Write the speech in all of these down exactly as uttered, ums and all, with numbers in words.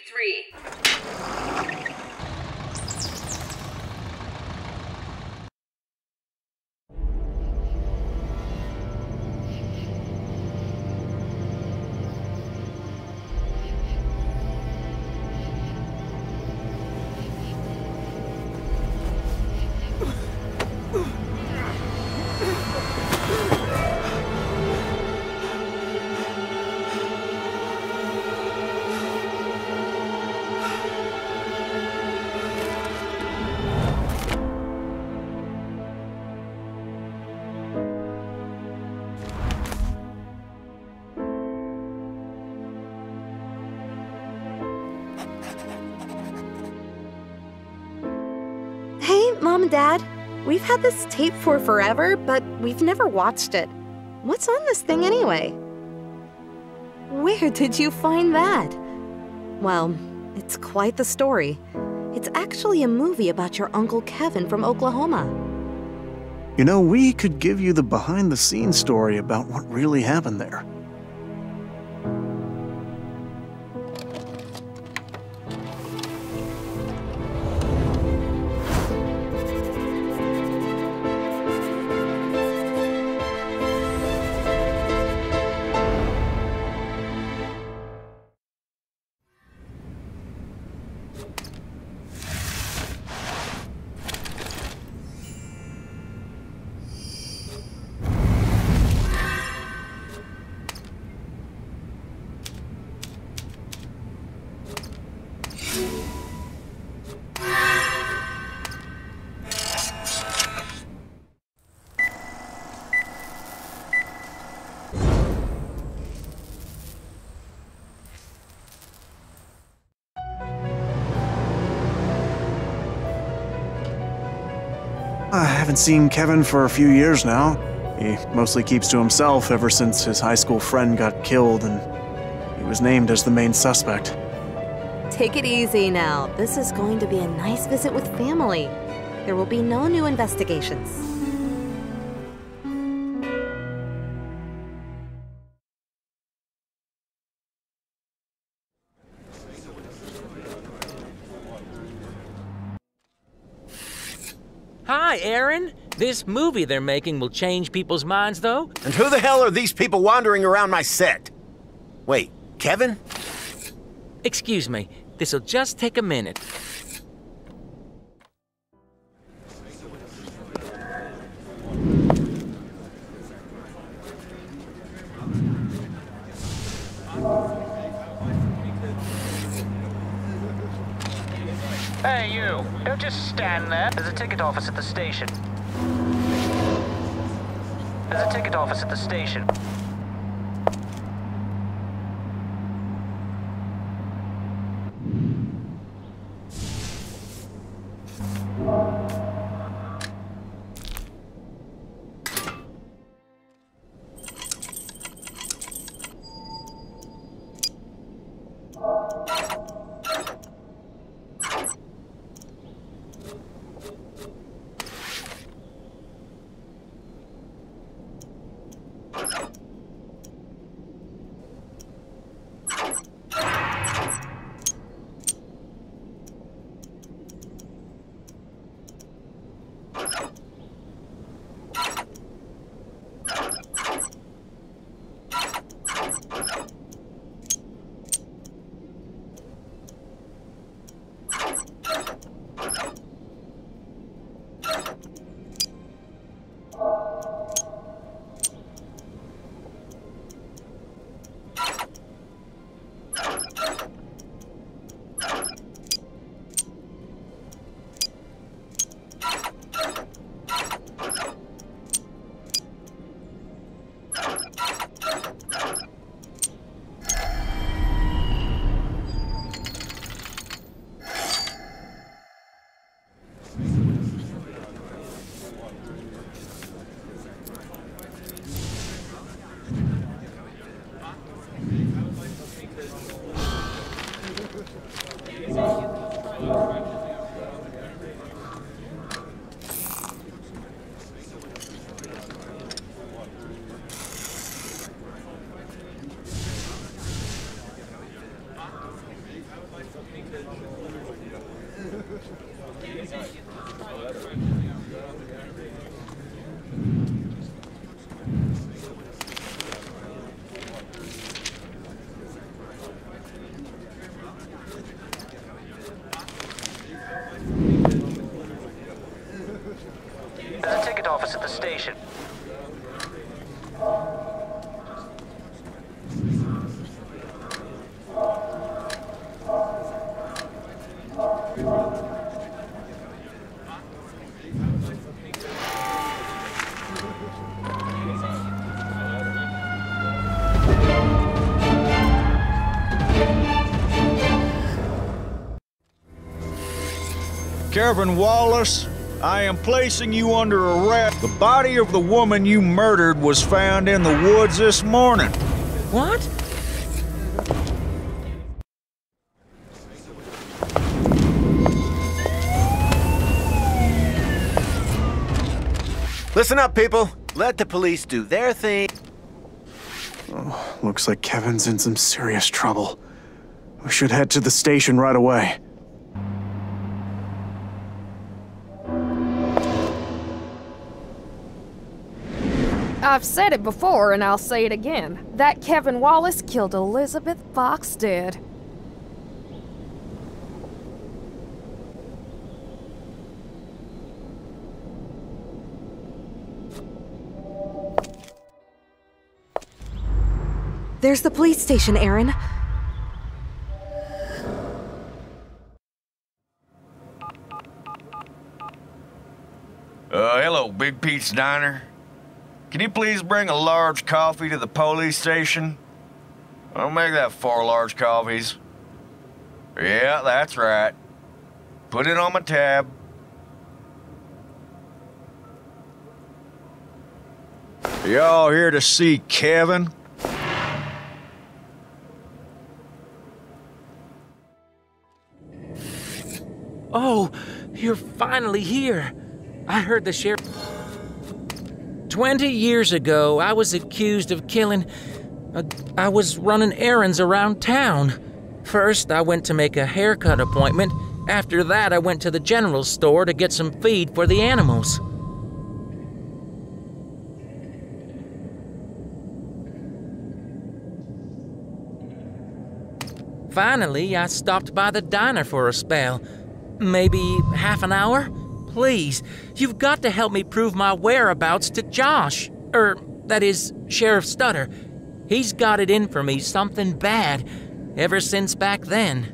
three. Mom and Dad, we've had this tape for forever, but we've never watched it. What's on this thing anyway? Where did you find that? Well, it's quite the story. It's actually a movie about your Uncle Kevin from Oklahoma. You know, we could give you the behind-the-scenes story about what really happened there. I haven't seen Kevin for a few years now. He mostly keeps to himself ever since his high school friend got killed and he was named as the main suspect. Take it easy now. This is going to be a nice visit with family. There will be no new investigations. Hi, Aaron. This movie they're making will change people's minds, though. And who the hell are these people wandering around my set? Wait, Kevin? Excuse me. This'll just take a minute. Hey, you. Don't just stand there. There's a ticket office at the station. There's a ticket office at the station. There's a ticket office at the station. Kevin Wallace, I am placing you under arrest. The body of the woman you murdered was found in the woods this morning. What? Listen up, people. Let the police do their thing. Oh, looks like Kevin's in some serious trouble. We should head to the station right away. I've said it before and I'll say it again. That Kevin Wallace killed Elizabeth Foxdead. There's the police station, Aaron. Uh, hello, Big Pete's Diner. Can you please bring a large coffee to the police station? I'll make that four large coffees. Yeah, that's right. Put it on my tab. Y'all here to see Kevin? Oh, you're finally here. I heard the sheriff... Twenty years ago, I was accused of killing... Uh, I was running errands around town. First, I went to make a haircut appointment. After that, I went to the general store to get some feed for the animals. Finally, I stopped by the diner for a spell. Maybe half an hour? Please, you've got to help me prove my whereabouts to Josh. Er, that is, Sheriff Stutter. He's got it in for me something bad, ever since back then.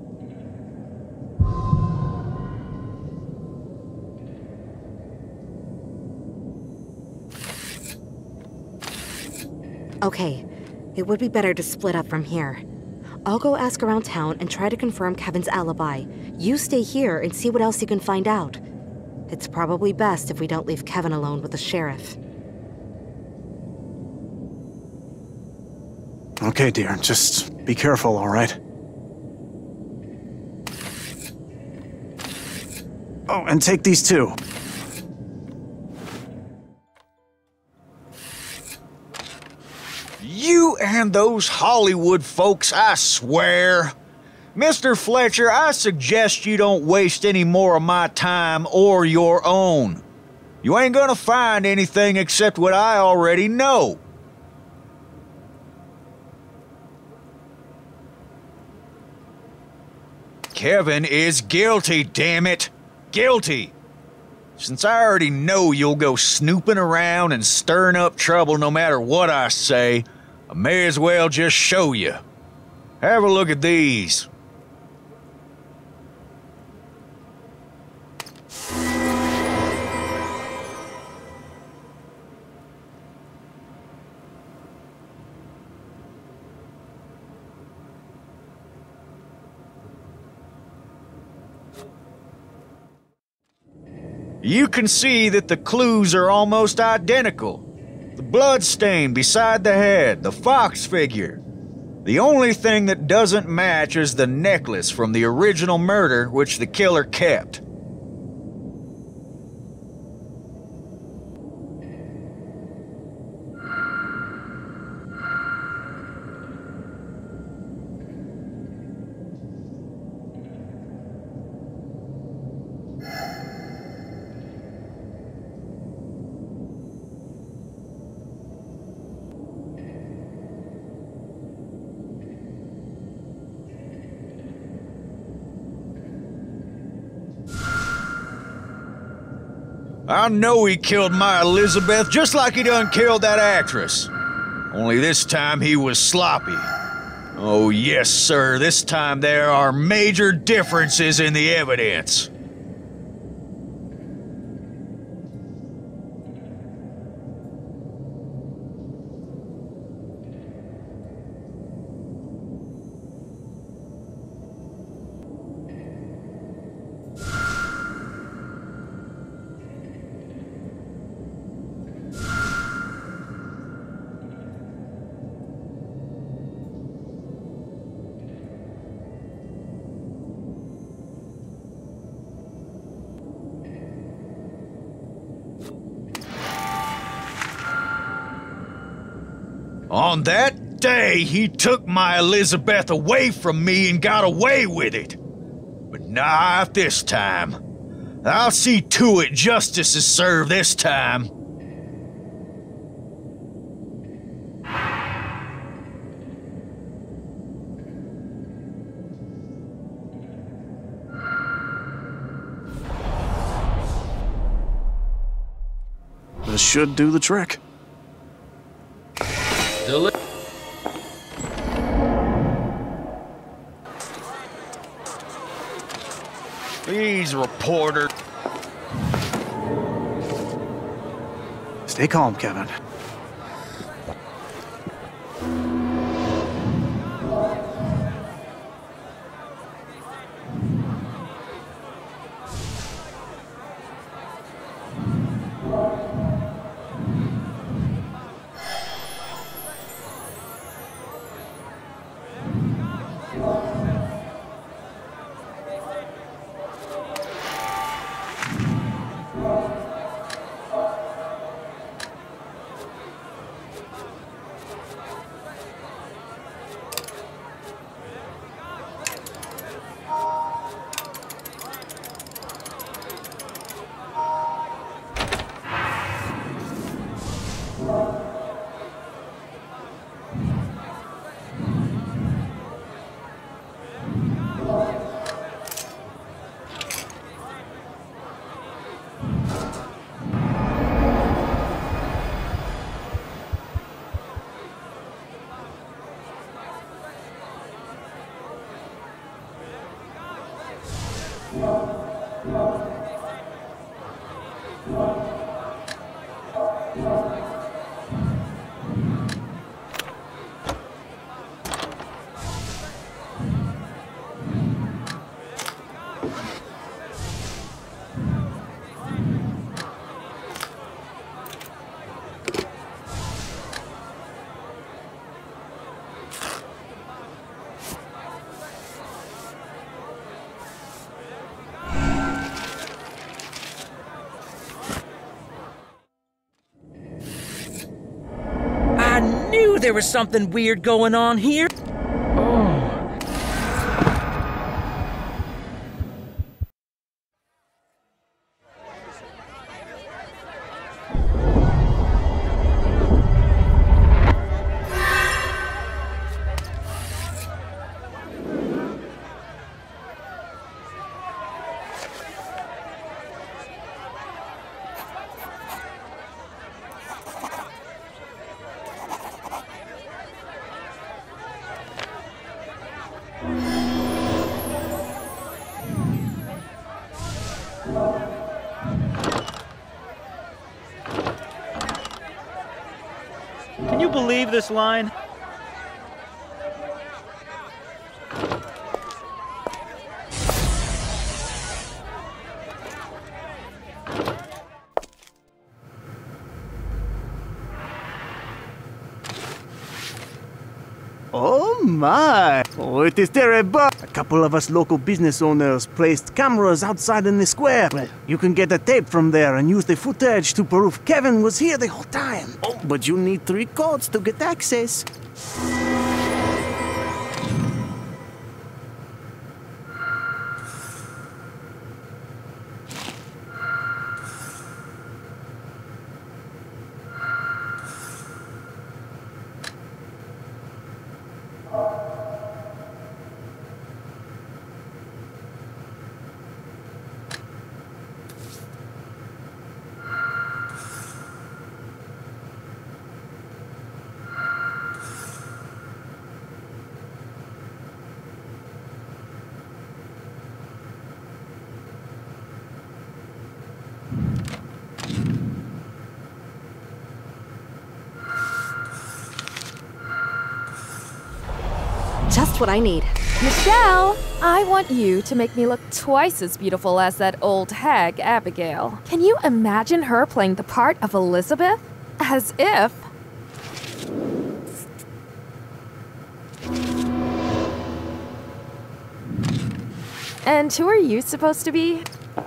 Okay, it would be better to split up from here. I'll go ask around town and try to confirm Kevin's alibi. You stay here and see what else you can find out. It's probably best if we don't leave Kevin alone with the sheriff. Okay, dear, just be careful, all right? Oh, and take these too. You and those Hollywood folks, I swear. Mister Fletcher, I suggest you don't waste any more of my time or your own. You ain't gonna find anything except what I already know. Kevin is guilty, damn it. Guilty. Since I already know you'll go snooping around and stirring up trouble no matter what I say, I may as well just show you. Have a look at these. You can see that the clues are almost identical. The blood stain beside the head, the fox figure. The only thing that doesn't match is the necklace from the original murder which the killer kept. I know he killed my Elizabeth just like he done killed that actress. Only this time he was sloppy. Oh yes, sir, this time there are major differences in the evidence. On that day, he took my Elizabeth away from me and got away with it. But not this time. I'll see to it justice is served this time. This should do the trick. Deli- Please, reporter. Stay calm, Kevin. There was something weird going on here. Can you believe this line? Oh my! Oh, it is terrible! A couple of us local business owners placed cameras outside in the square. Well, you can get a tape from there and use the footage to prove Kevin was here the whole time. Oh, but you need three codes to get access. just what I need. Michelle, I want you to make me look twice as beautiful as that old hag, Abigail. Can you imagine her playing the part of Elizabeth? As if... And who are you supposed to be?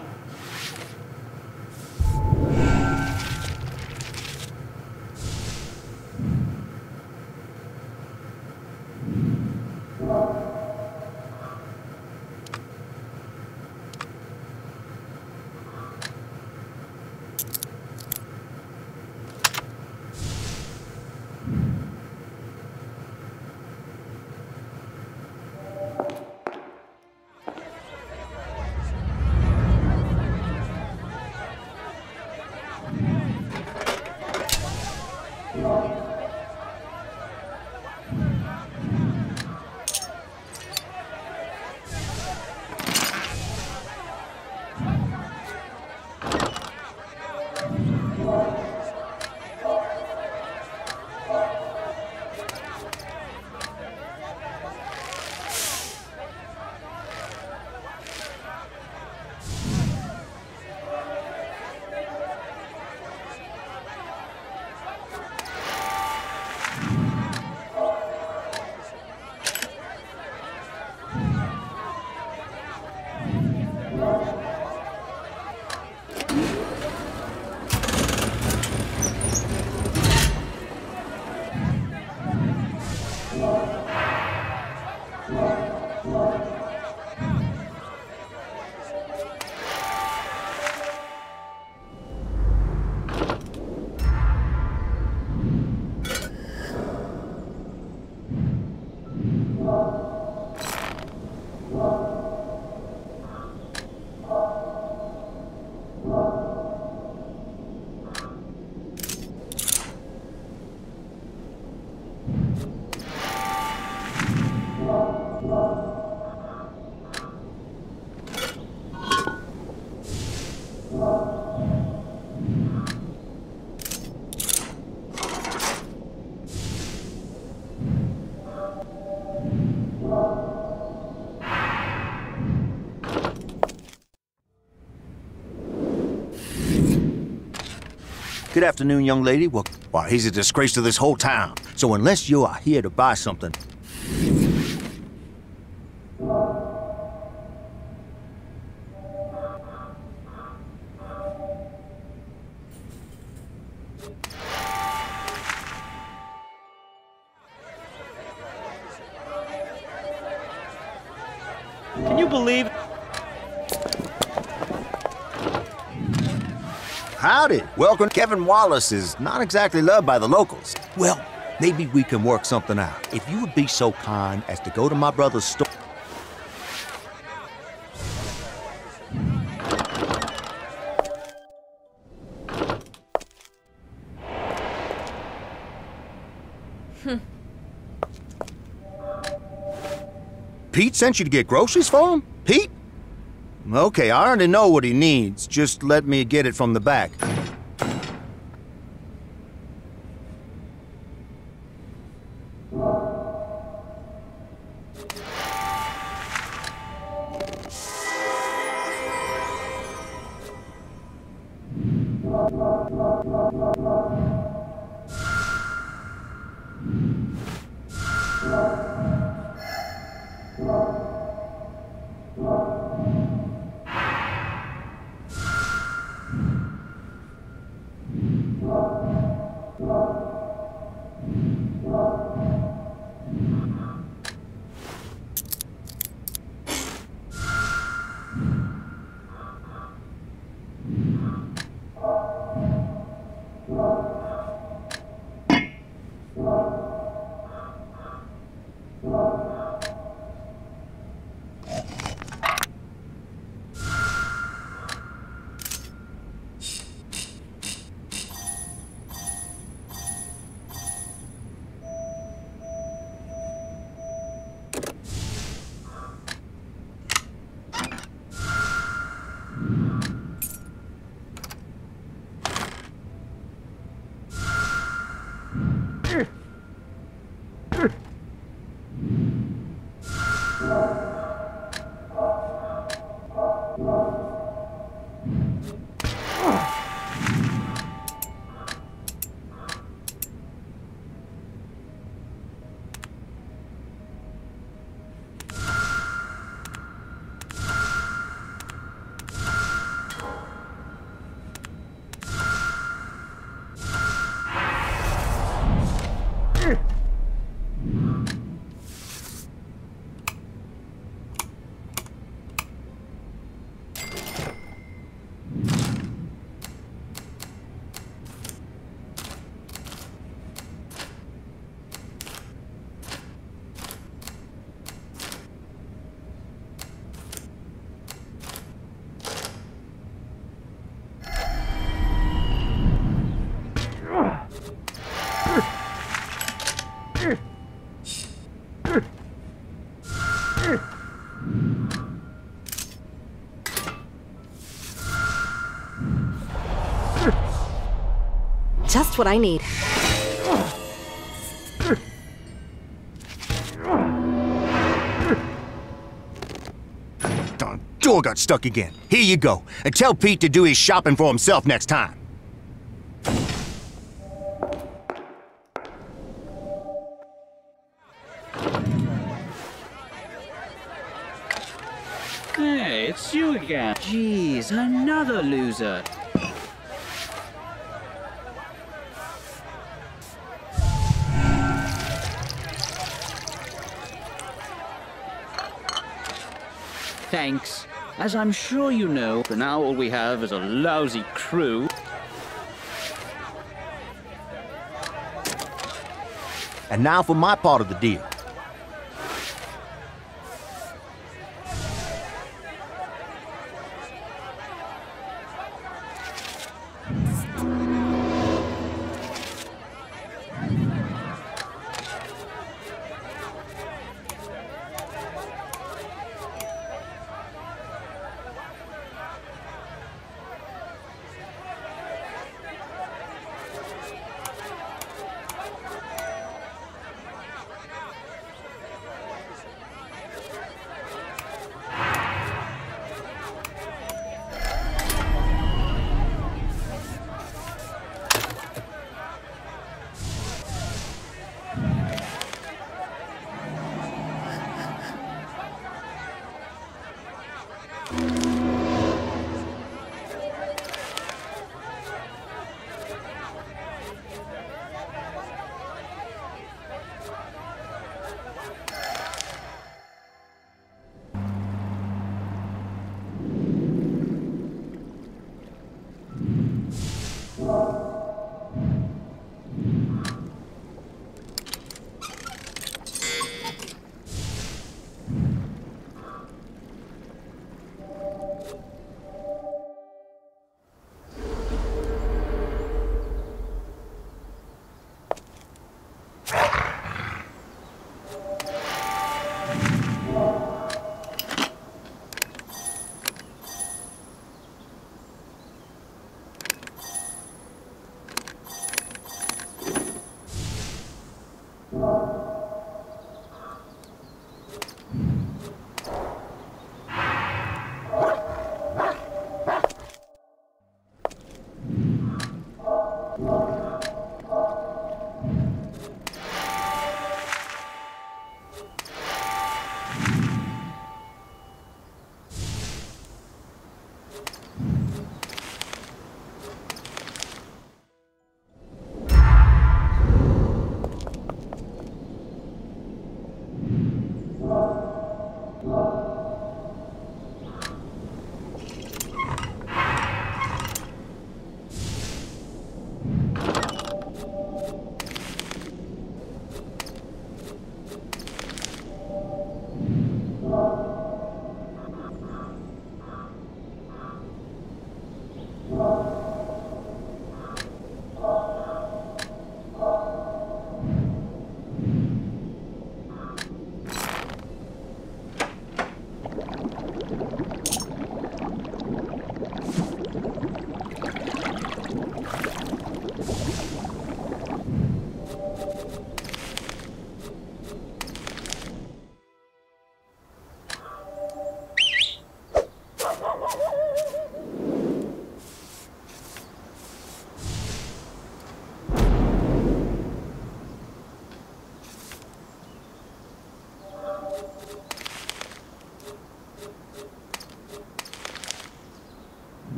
Good afternoon, young lady. Well, why, he's a disgrace to this whole town. So unless you are here to buy something... Can you believe... Howdy. Welcome. Kevin Wallace is not exactly loved by the locals. Well, maybe we can work something out. If you would be so kind as to go to my brother's store... Hmm. Pete sent you to get groceries for him? Pete? Okay, I already know what he needs. Just let me get it from the back. Just what I need. Darn door got stuck again. Here you go. And tell Pete to do his shopping for himself next time. Hey, it's you again. Jeez, another loser. Thanks. As I'm sure you know, for now all we have is a lousy crew. And now for my part of the deal.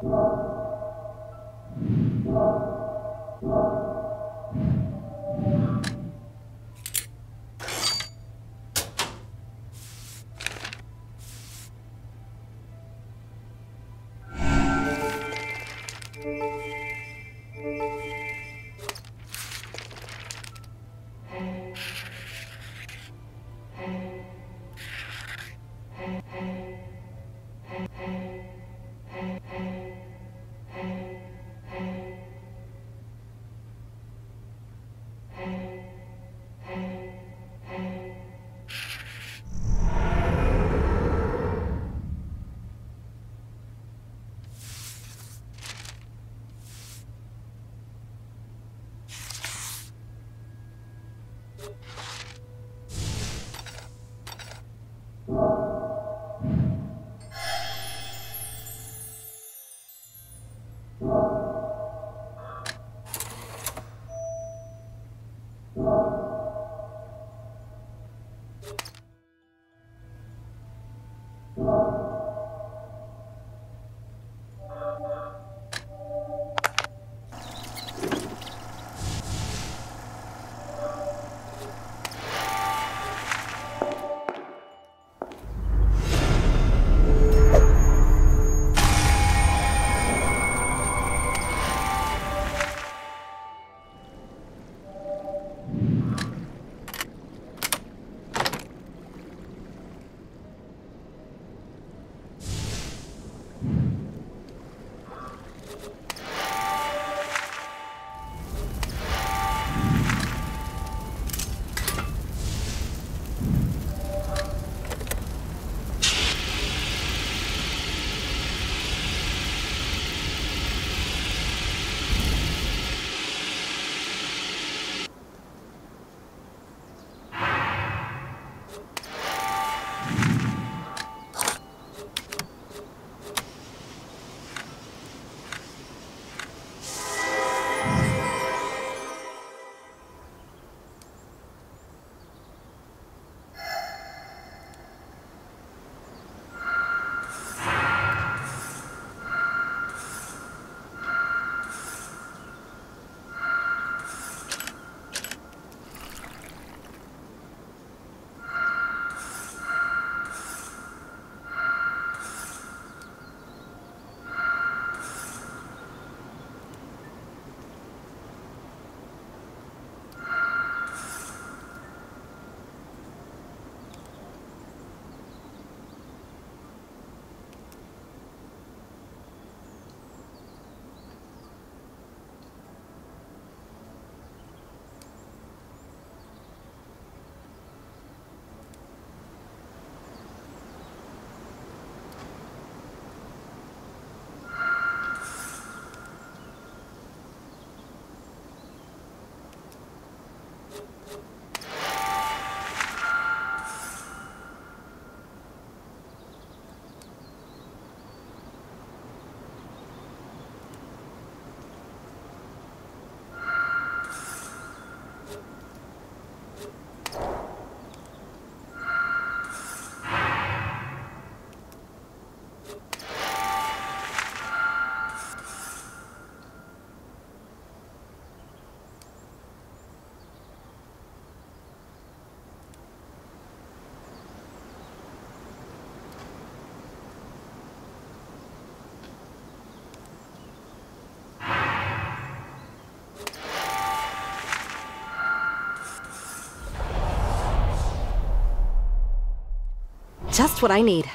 Just what I need.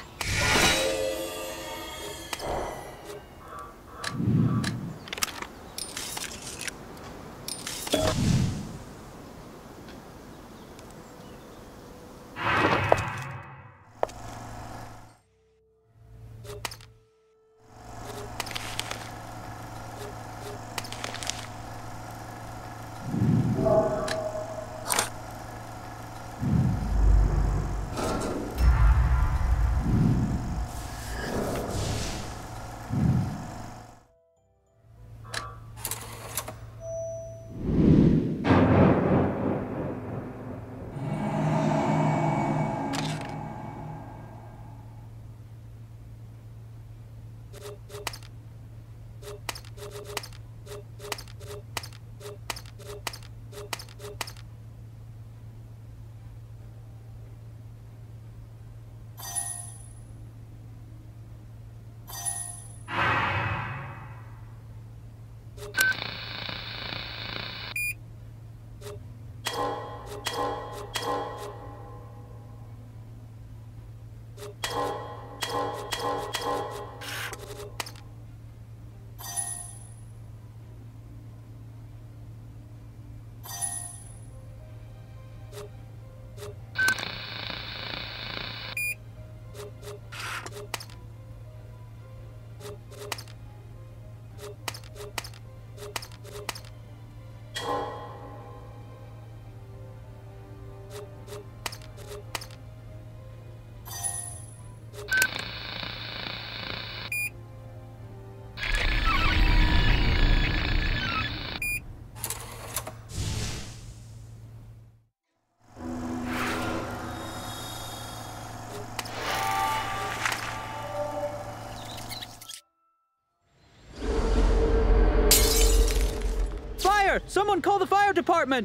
Someone call the fire department!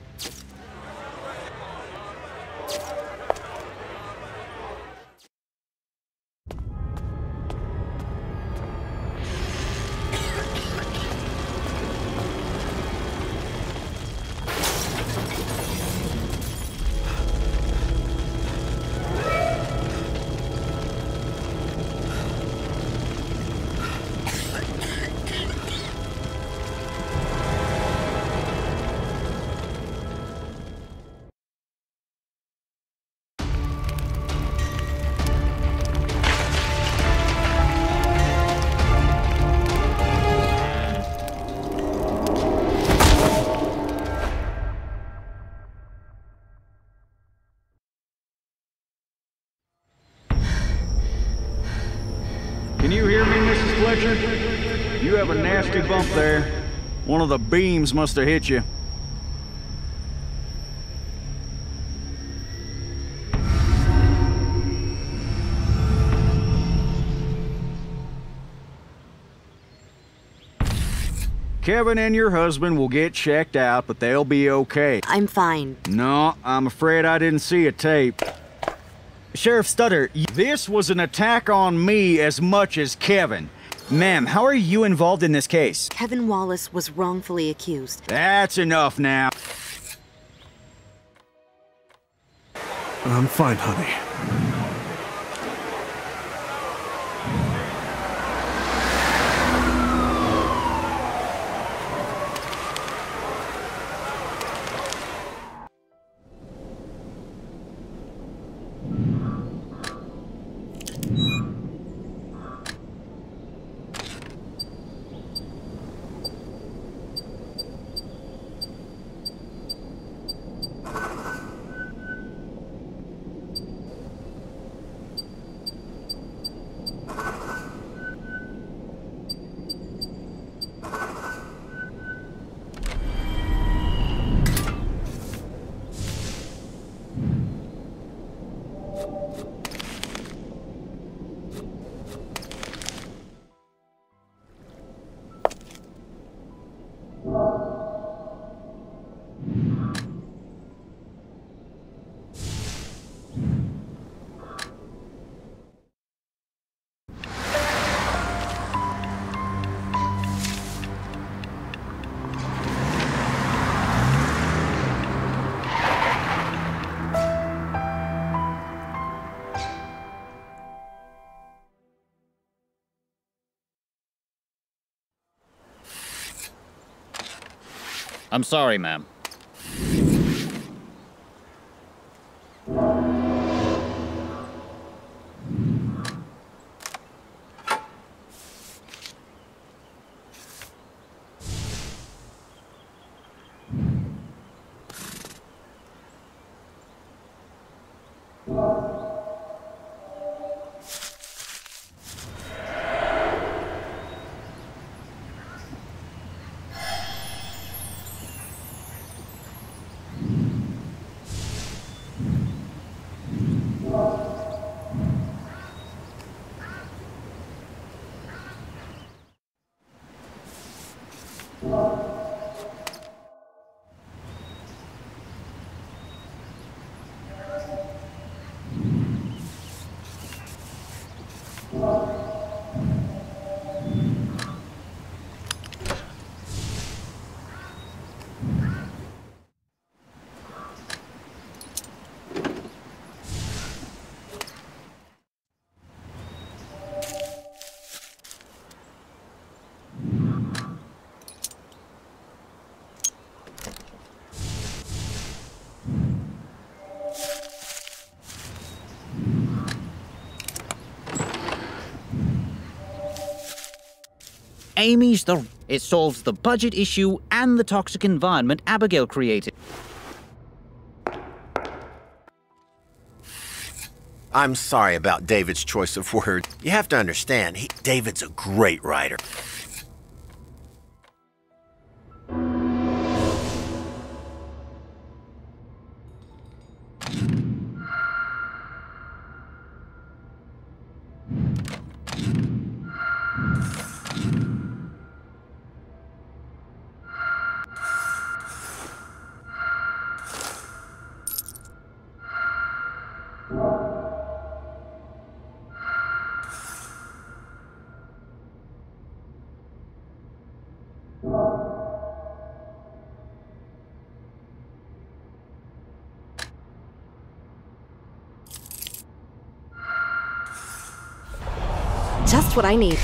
Can you hear me, Missus Fletcher? You have a nasty bump there. One of the beams must have hit you. Kevin and your husband will get checked out, but they'll be okay. I'm fine. No, I'm afraid I didn't see a tape. Sheriff Stutter, this was an attack on me as much as Kevin. Ma'am, how are you involved in this case? Kevin Wallace was wrongfully accused. That's enough now. I'm fine, honey. I'm sorry, ma'am. Amy's the... It solves the budget issue and the toxic environment Abigail created. I'm sorry about David's choice of words. You have to understand, he, David's a great writer. Just what I need.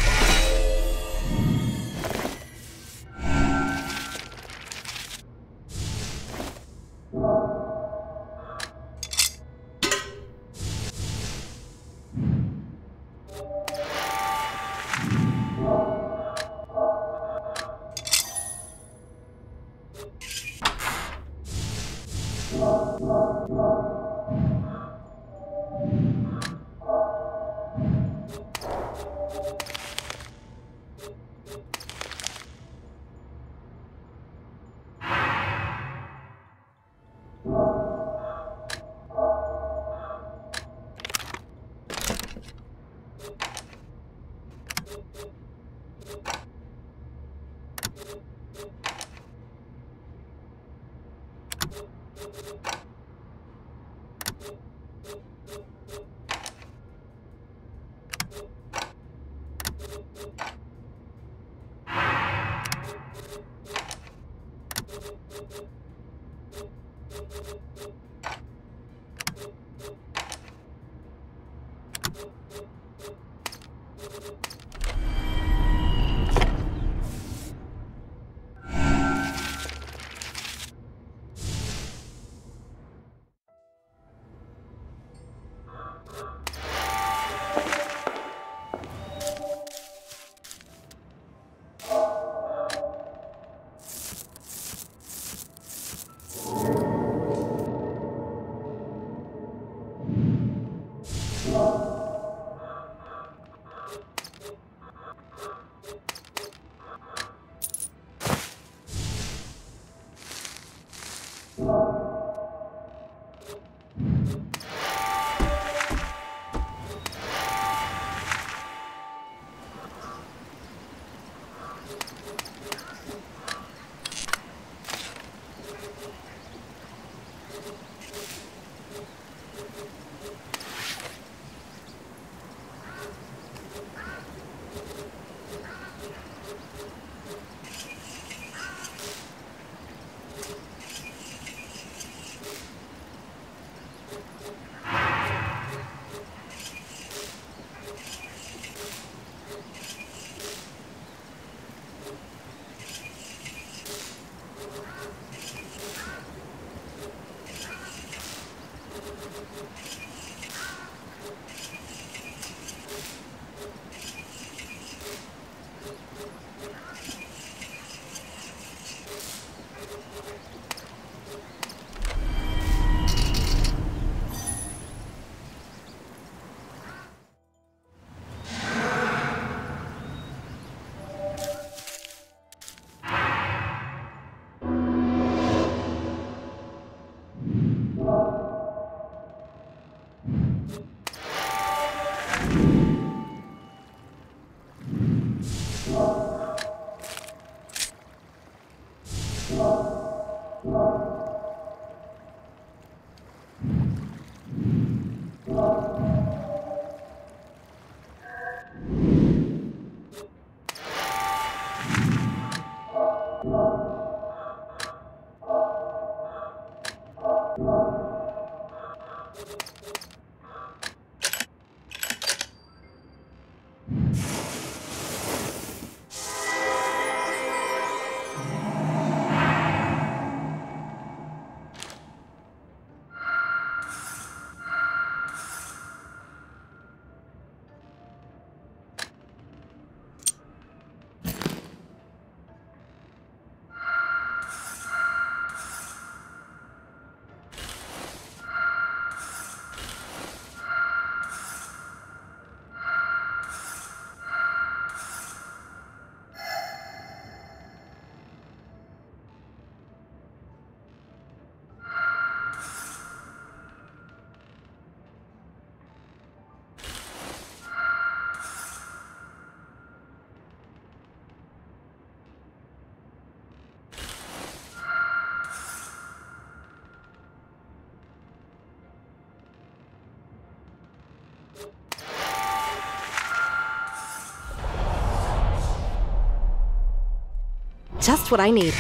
Just what I need.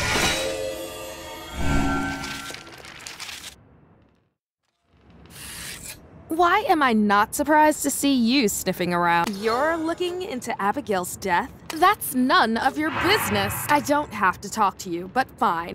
Why am I not surprised to see you sniffing around? You're looking into Abigail's death? That's none of your business. I don't have to talk to you, but fine.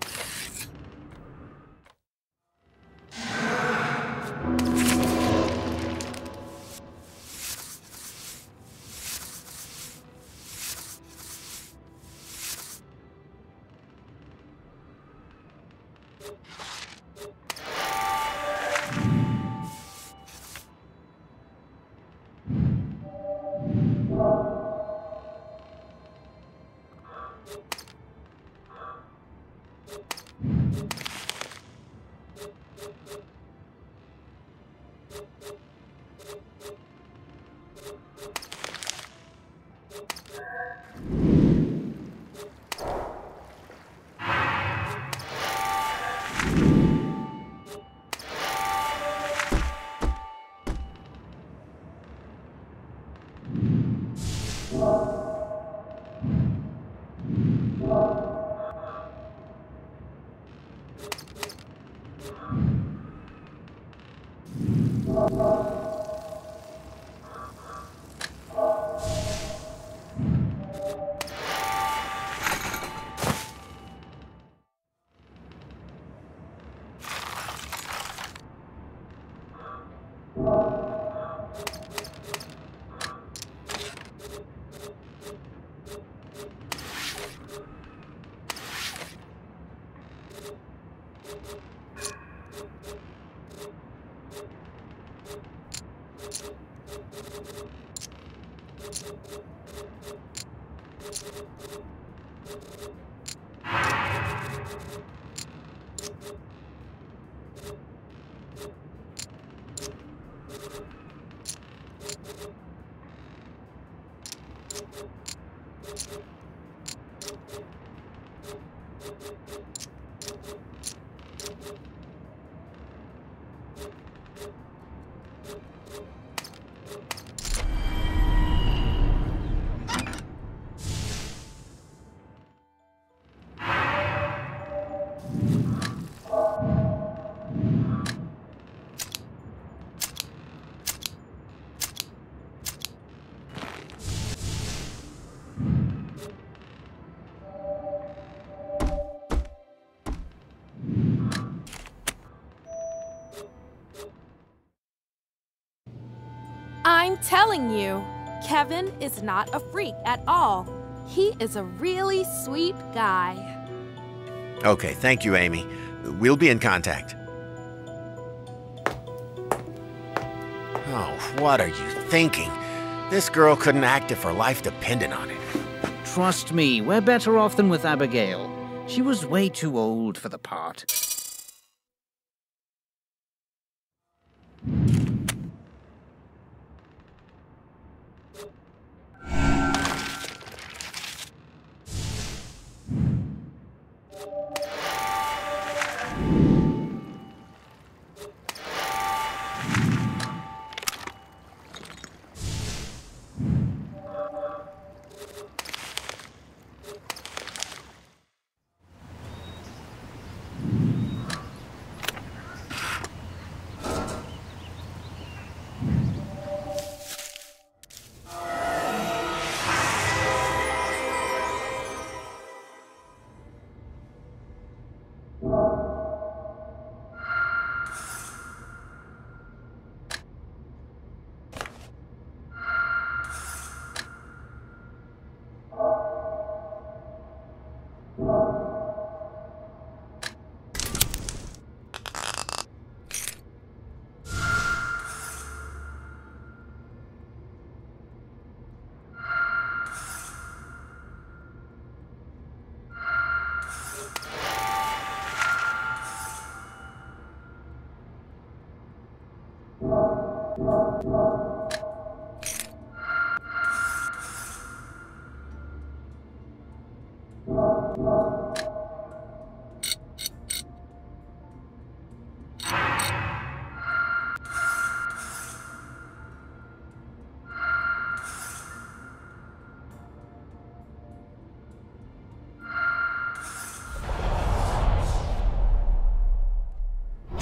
I'm telling you, Kevin is not a freak at all. He is a really sweet guy. Okay, thank you, Amy. We'll be in contact. Oh, what are you thinking? This girl couldn't act if her life depended on it. Trust me, we're better off than with Abigail. She was way too old for the part.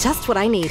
just what I need.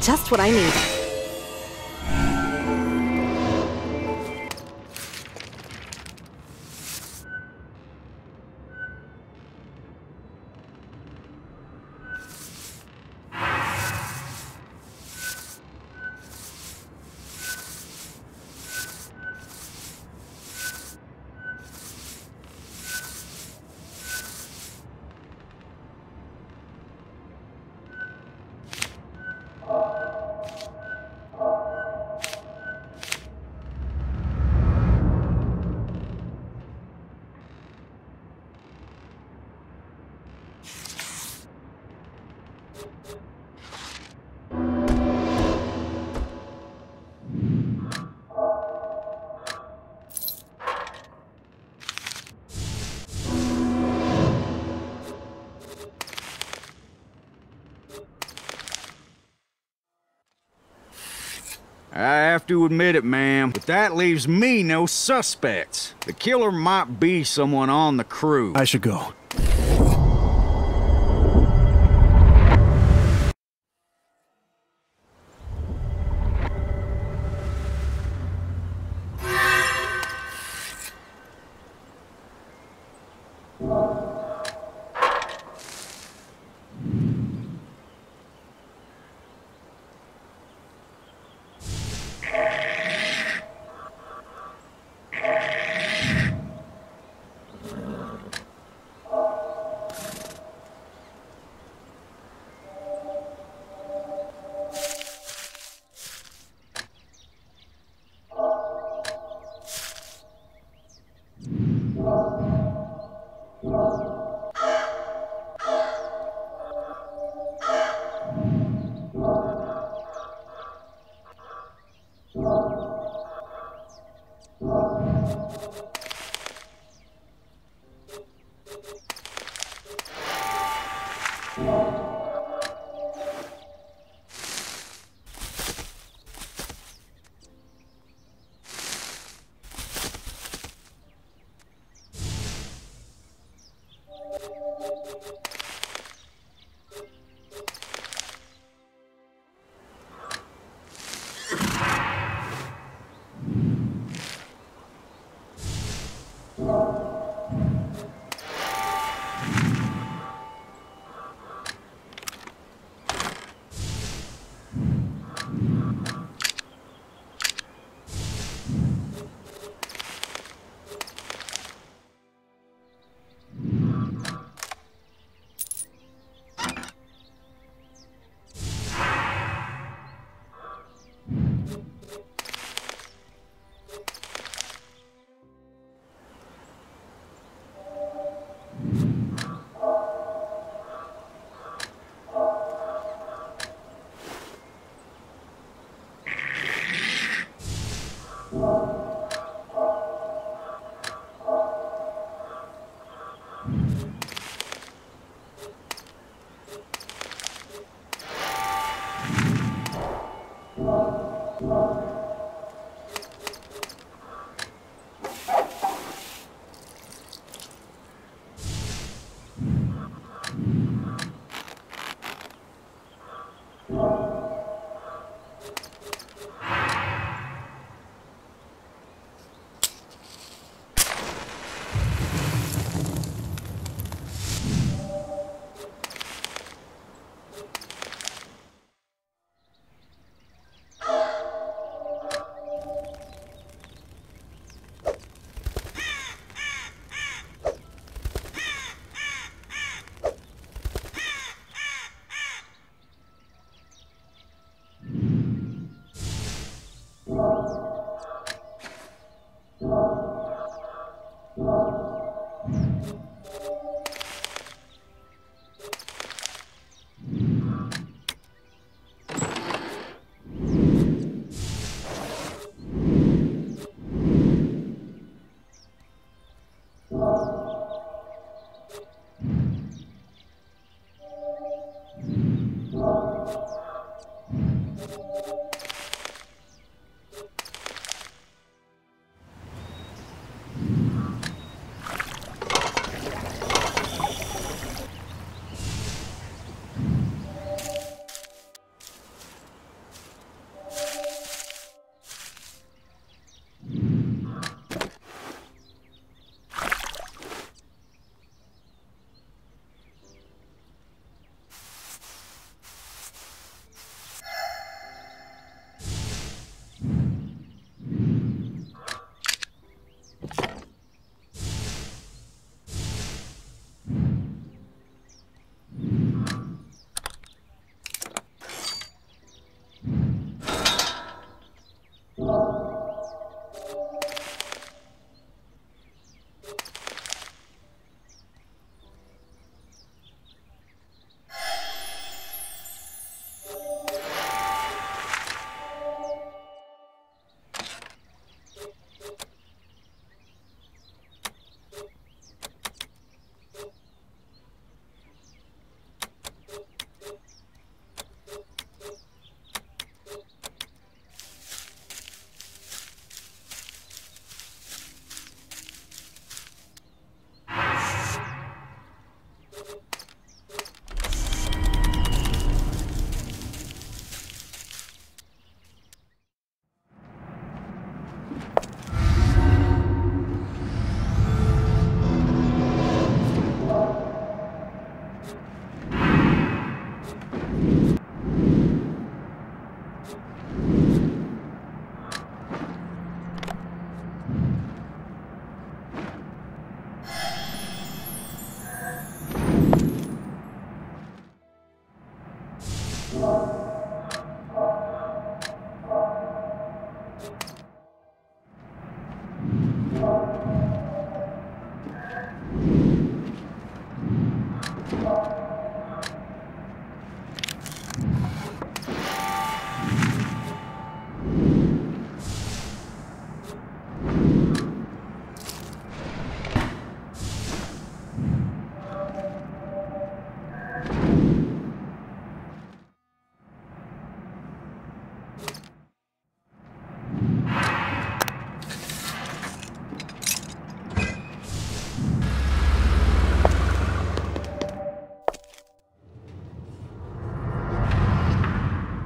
just what I need. I have to admit it, ma'am, but that leaves me no suspects. The killer might be someone on the crew. I should go.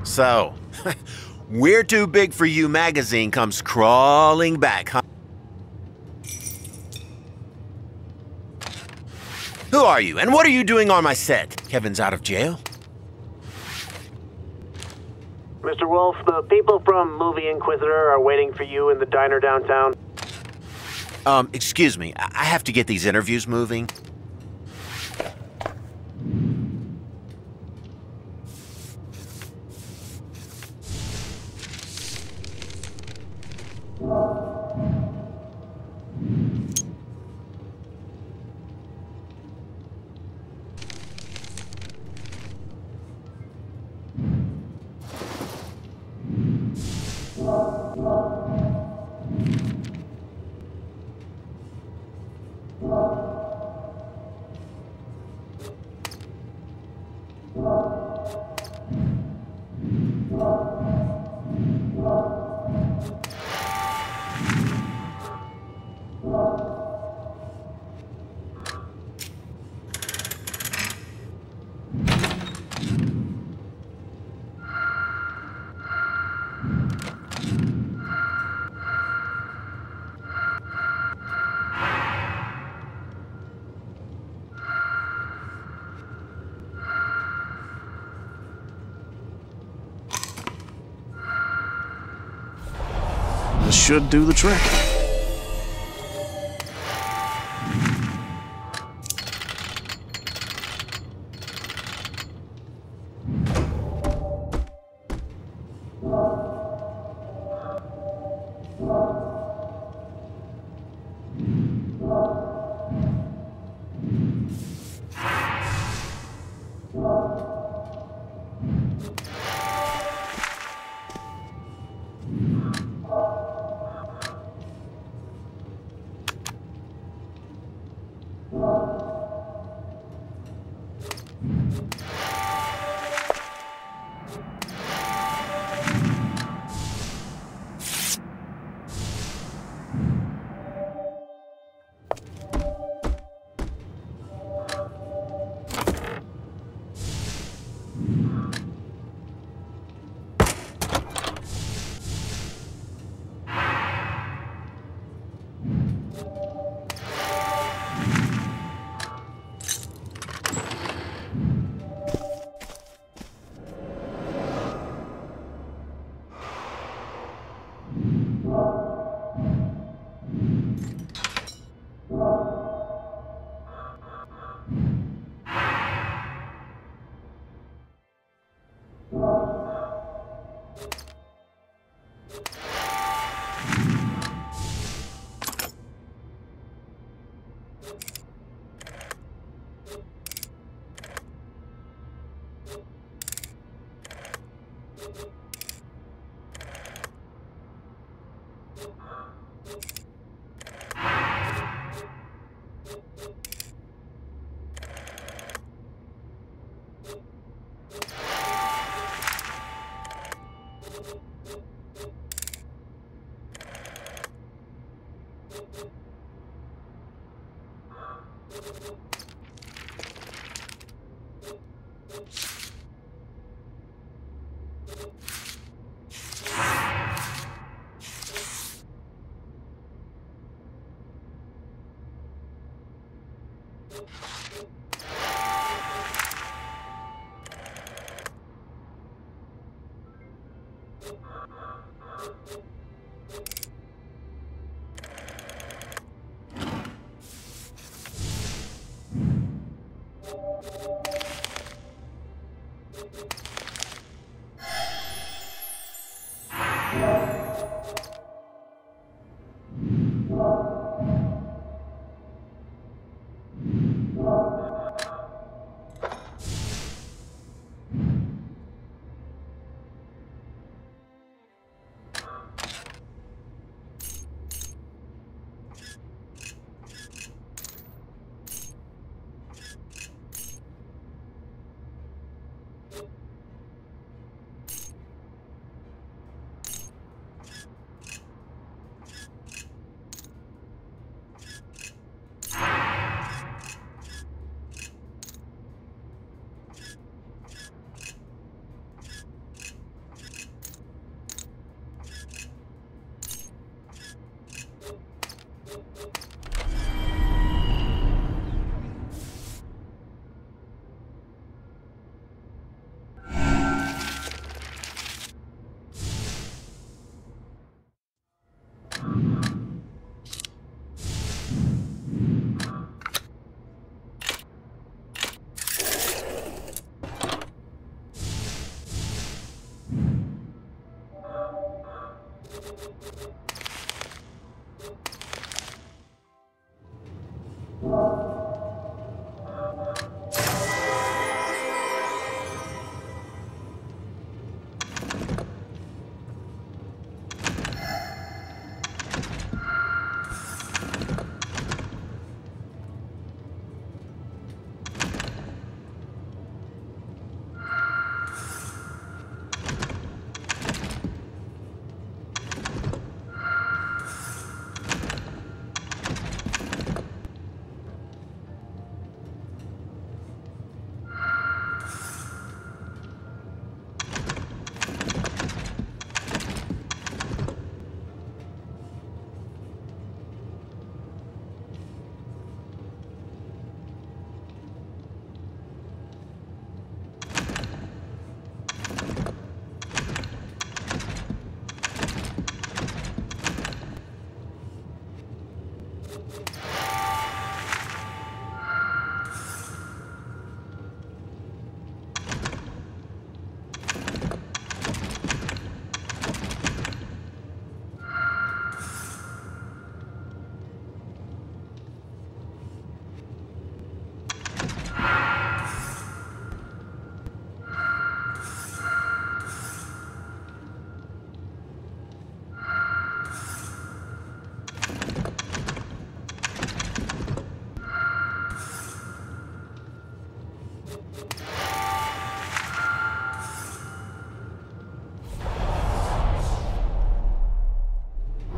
So, We're Too Big for You magazine comes crawling back, huh? Who are you, and what are you doing on my set? Kevin's out of jail? Mister Wolf, the people from Movie Inquisitor are waiting for you in the diner downtown. Um, excuse me, I have to get these interviews moving. This should do the trick.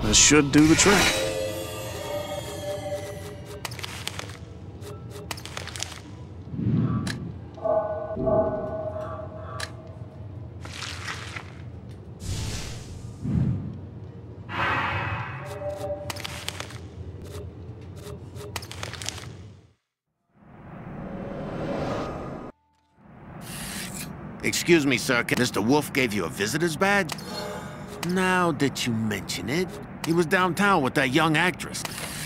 This should do the trick. Excuse me, sir. Mister Wolf gave you a visitor's badge? Now that you mention it, he was downtown with that young actress.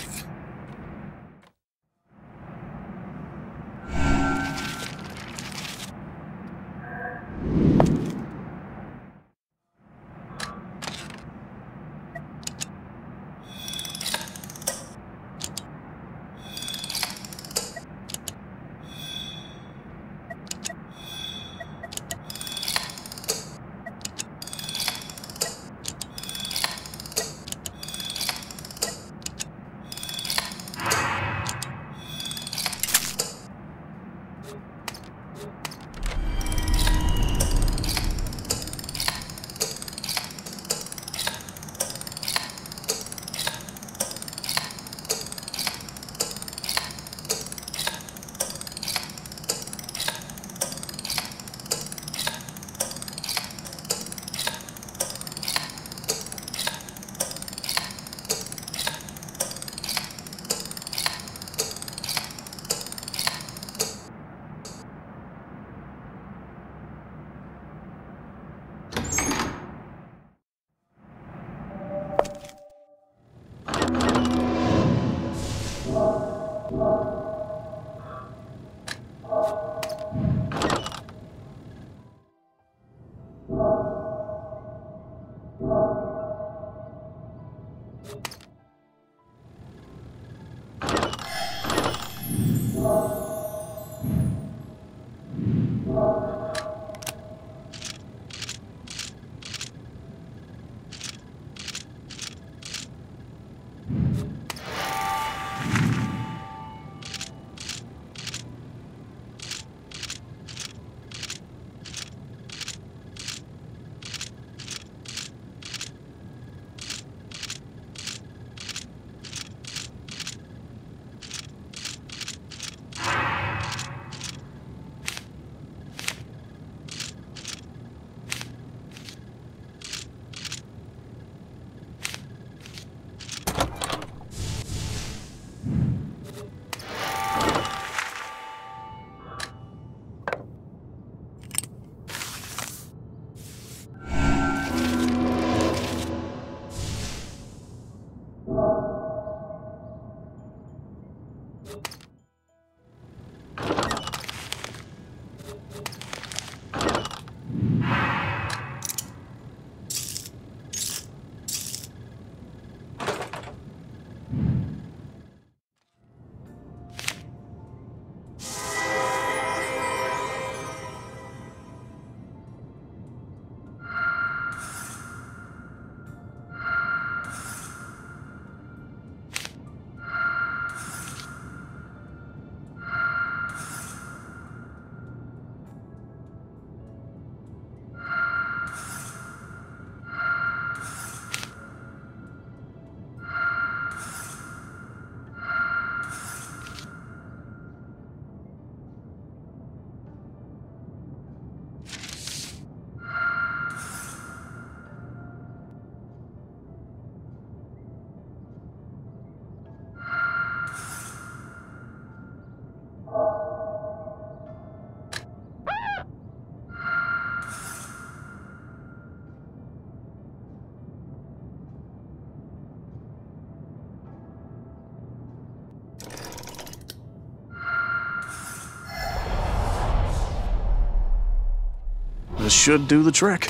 This should do the trick.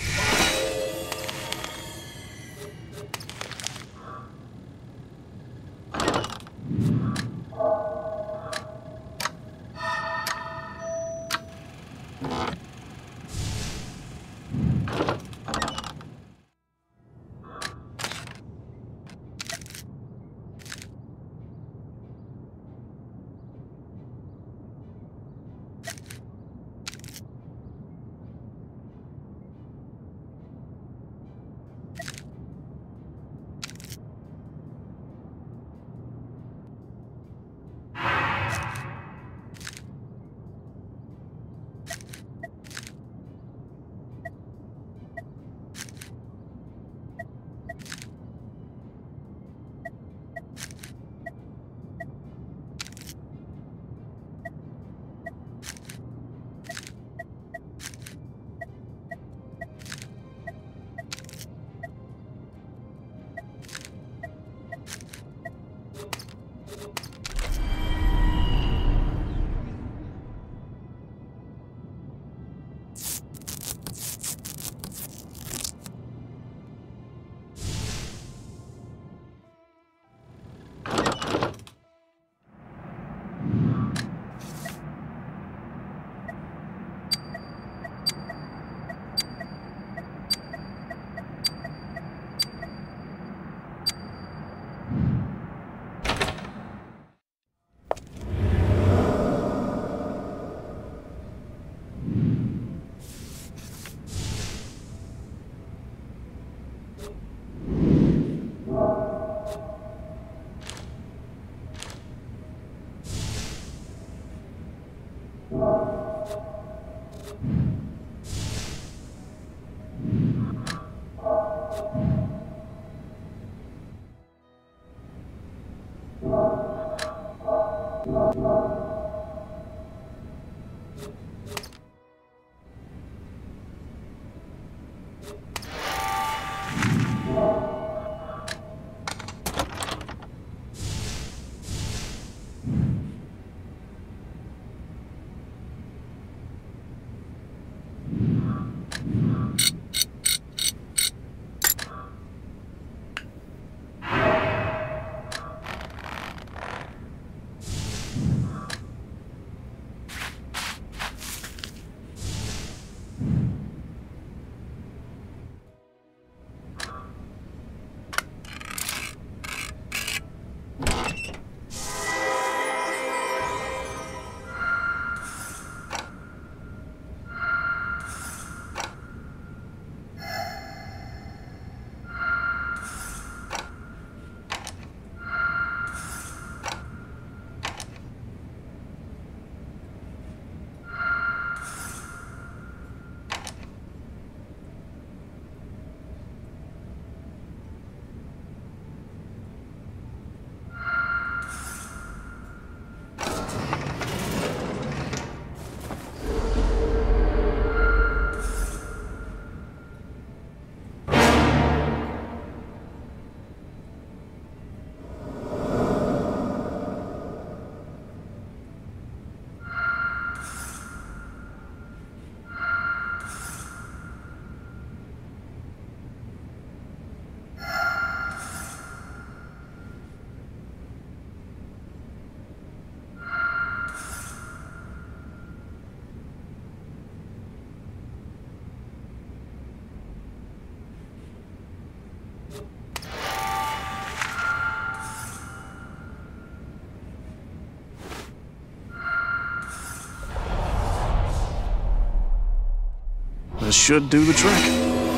This should do the trick.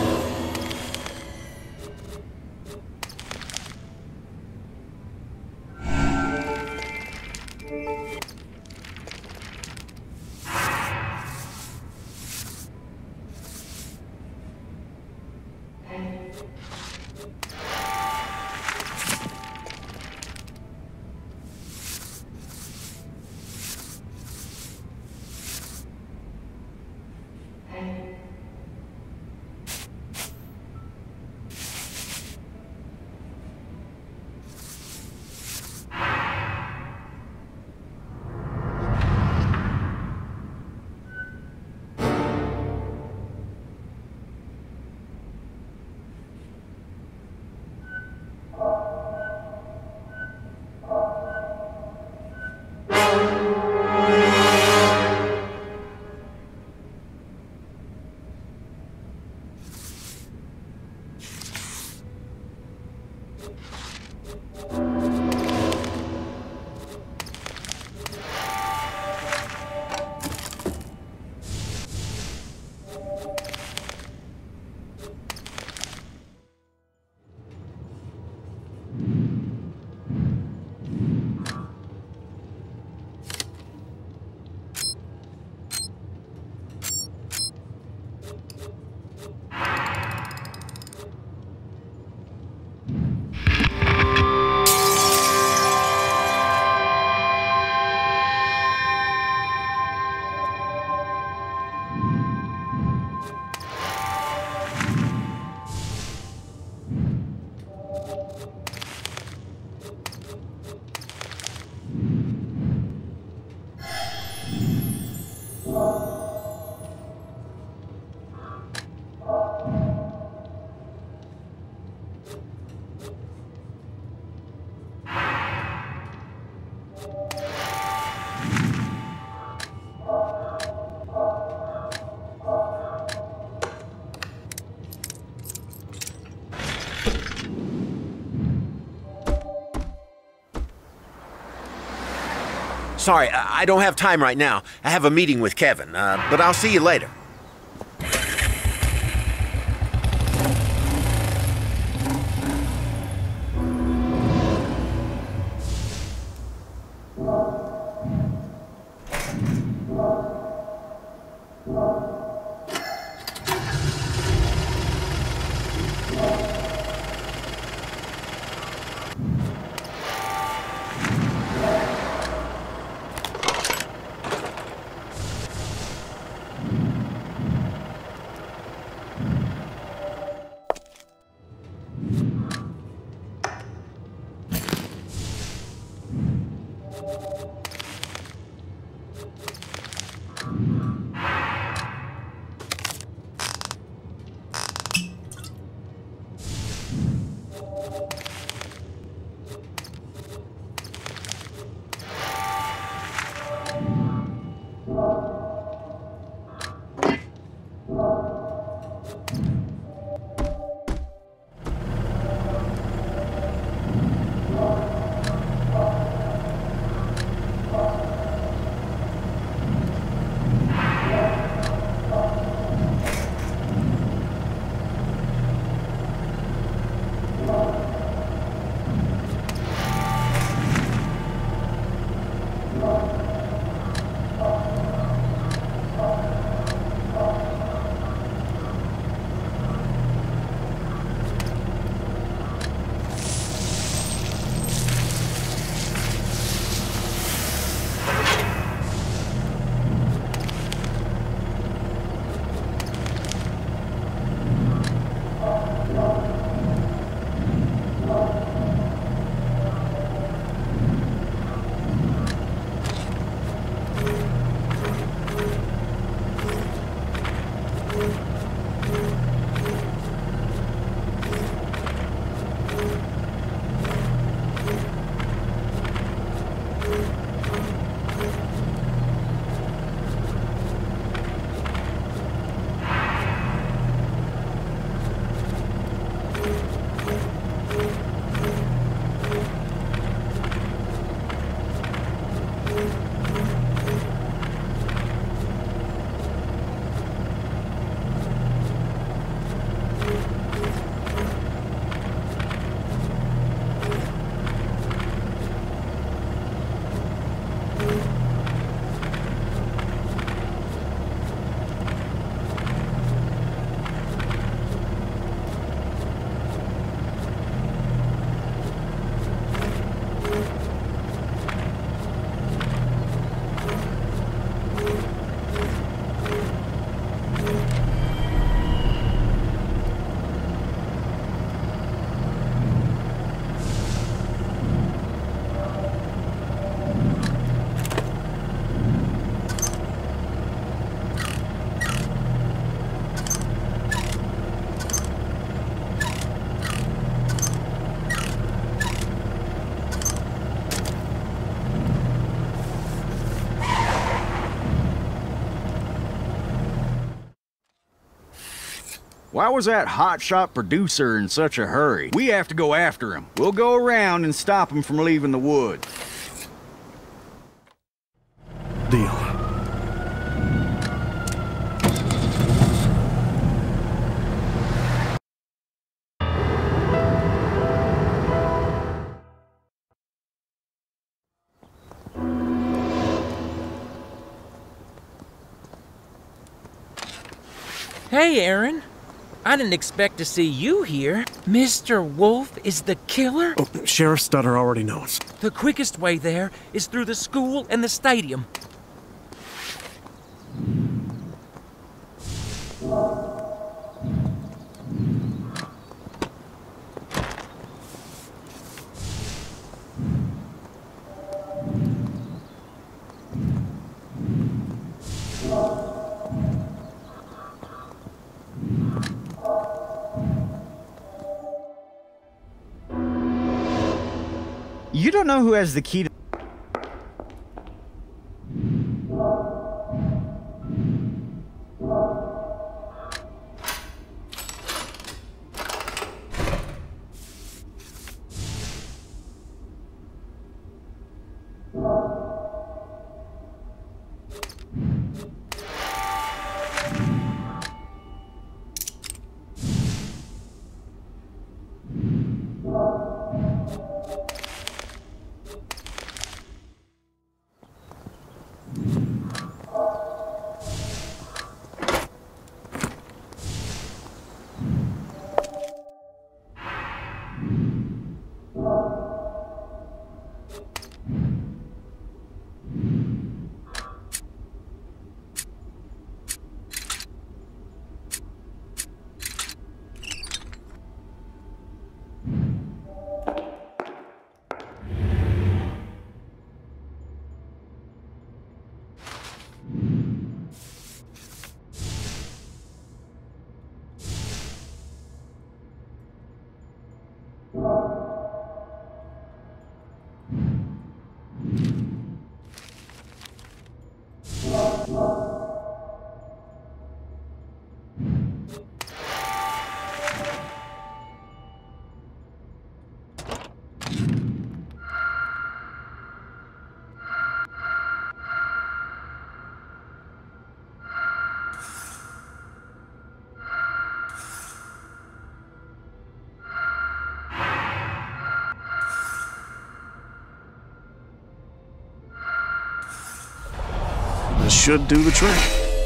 Sorry, I I don't have time right now. I have a meeting with Kevin, uh, but I'll see you later. Why was that hotshot producer in such a hurry? We have to go after him. We'll go around and stop him from leaving the woods. Deal. Hey, Aaron. I didn't expect to see you here. Mister Wolf is the killer? Oh, Sheriff Stutter already knows. The quickest way there is through the school and the stadium. You don't know who has the key to... This should do the trick.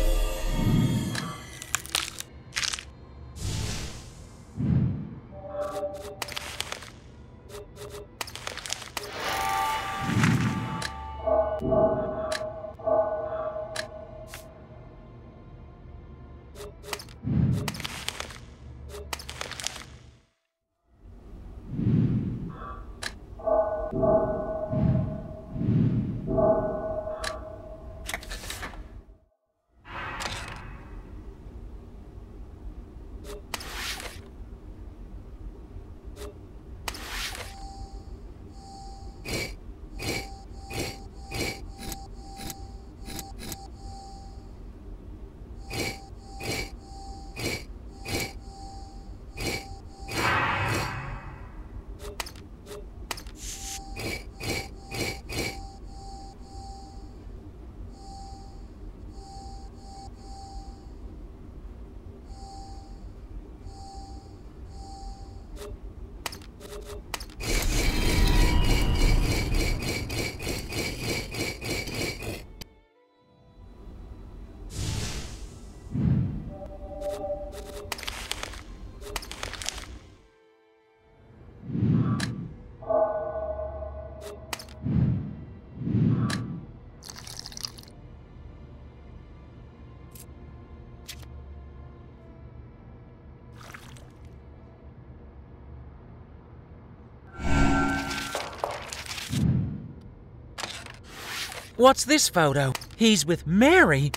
What's this photo? He's with Mary.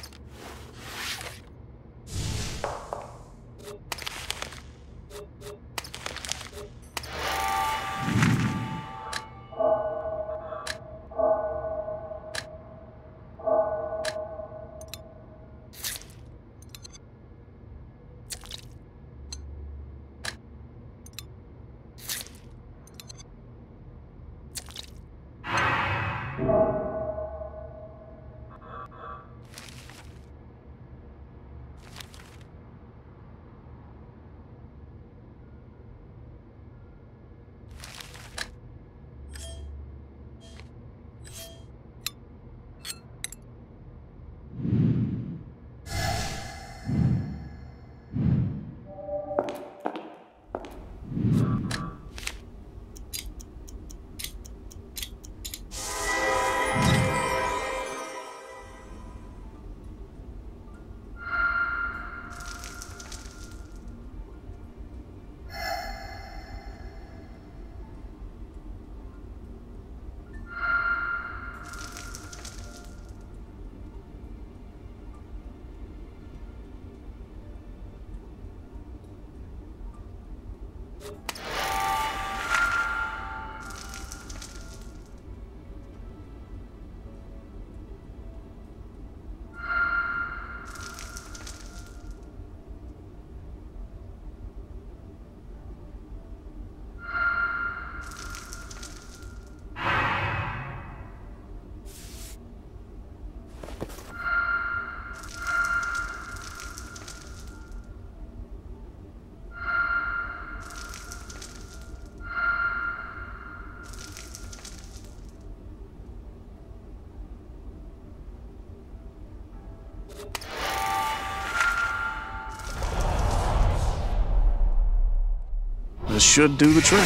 This should do the trick.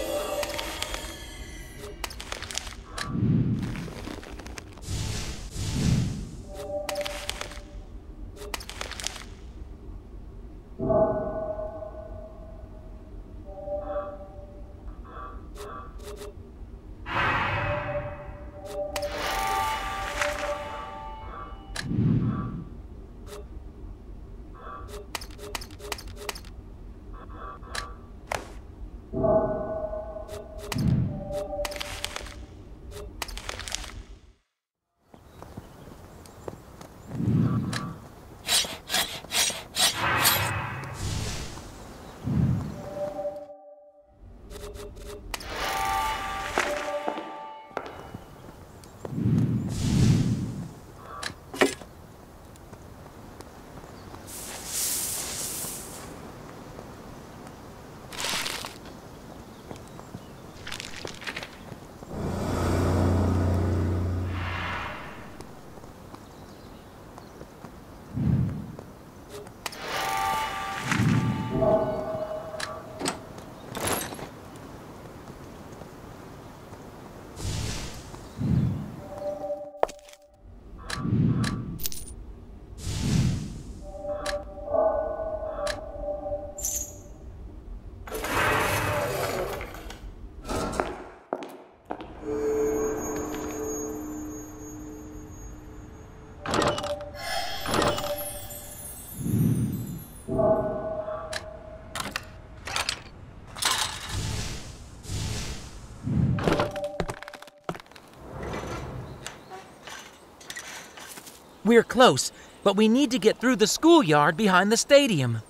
We're close, but we need to get through the schoolyard behind the stadium.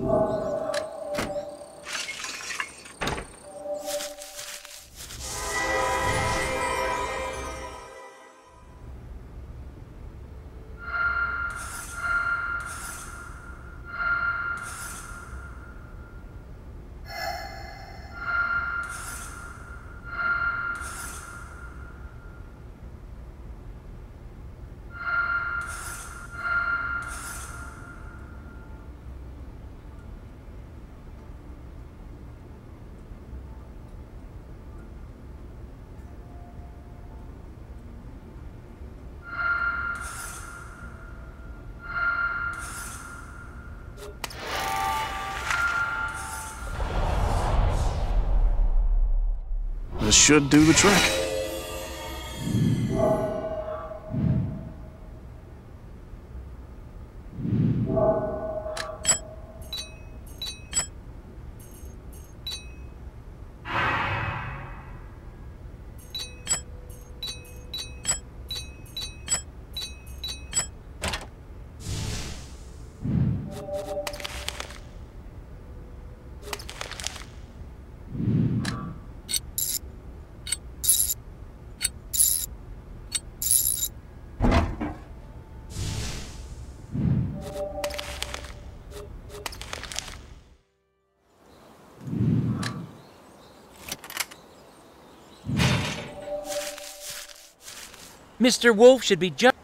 This should do the trick. Mister Wolf should be just...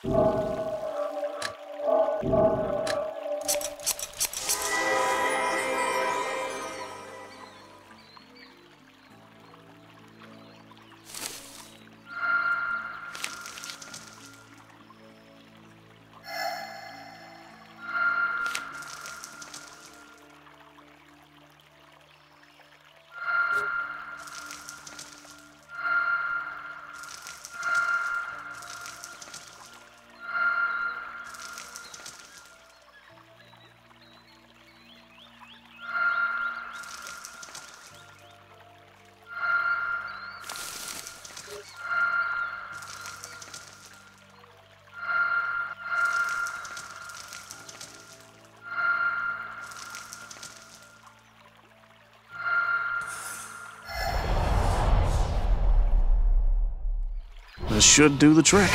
This should do the trick.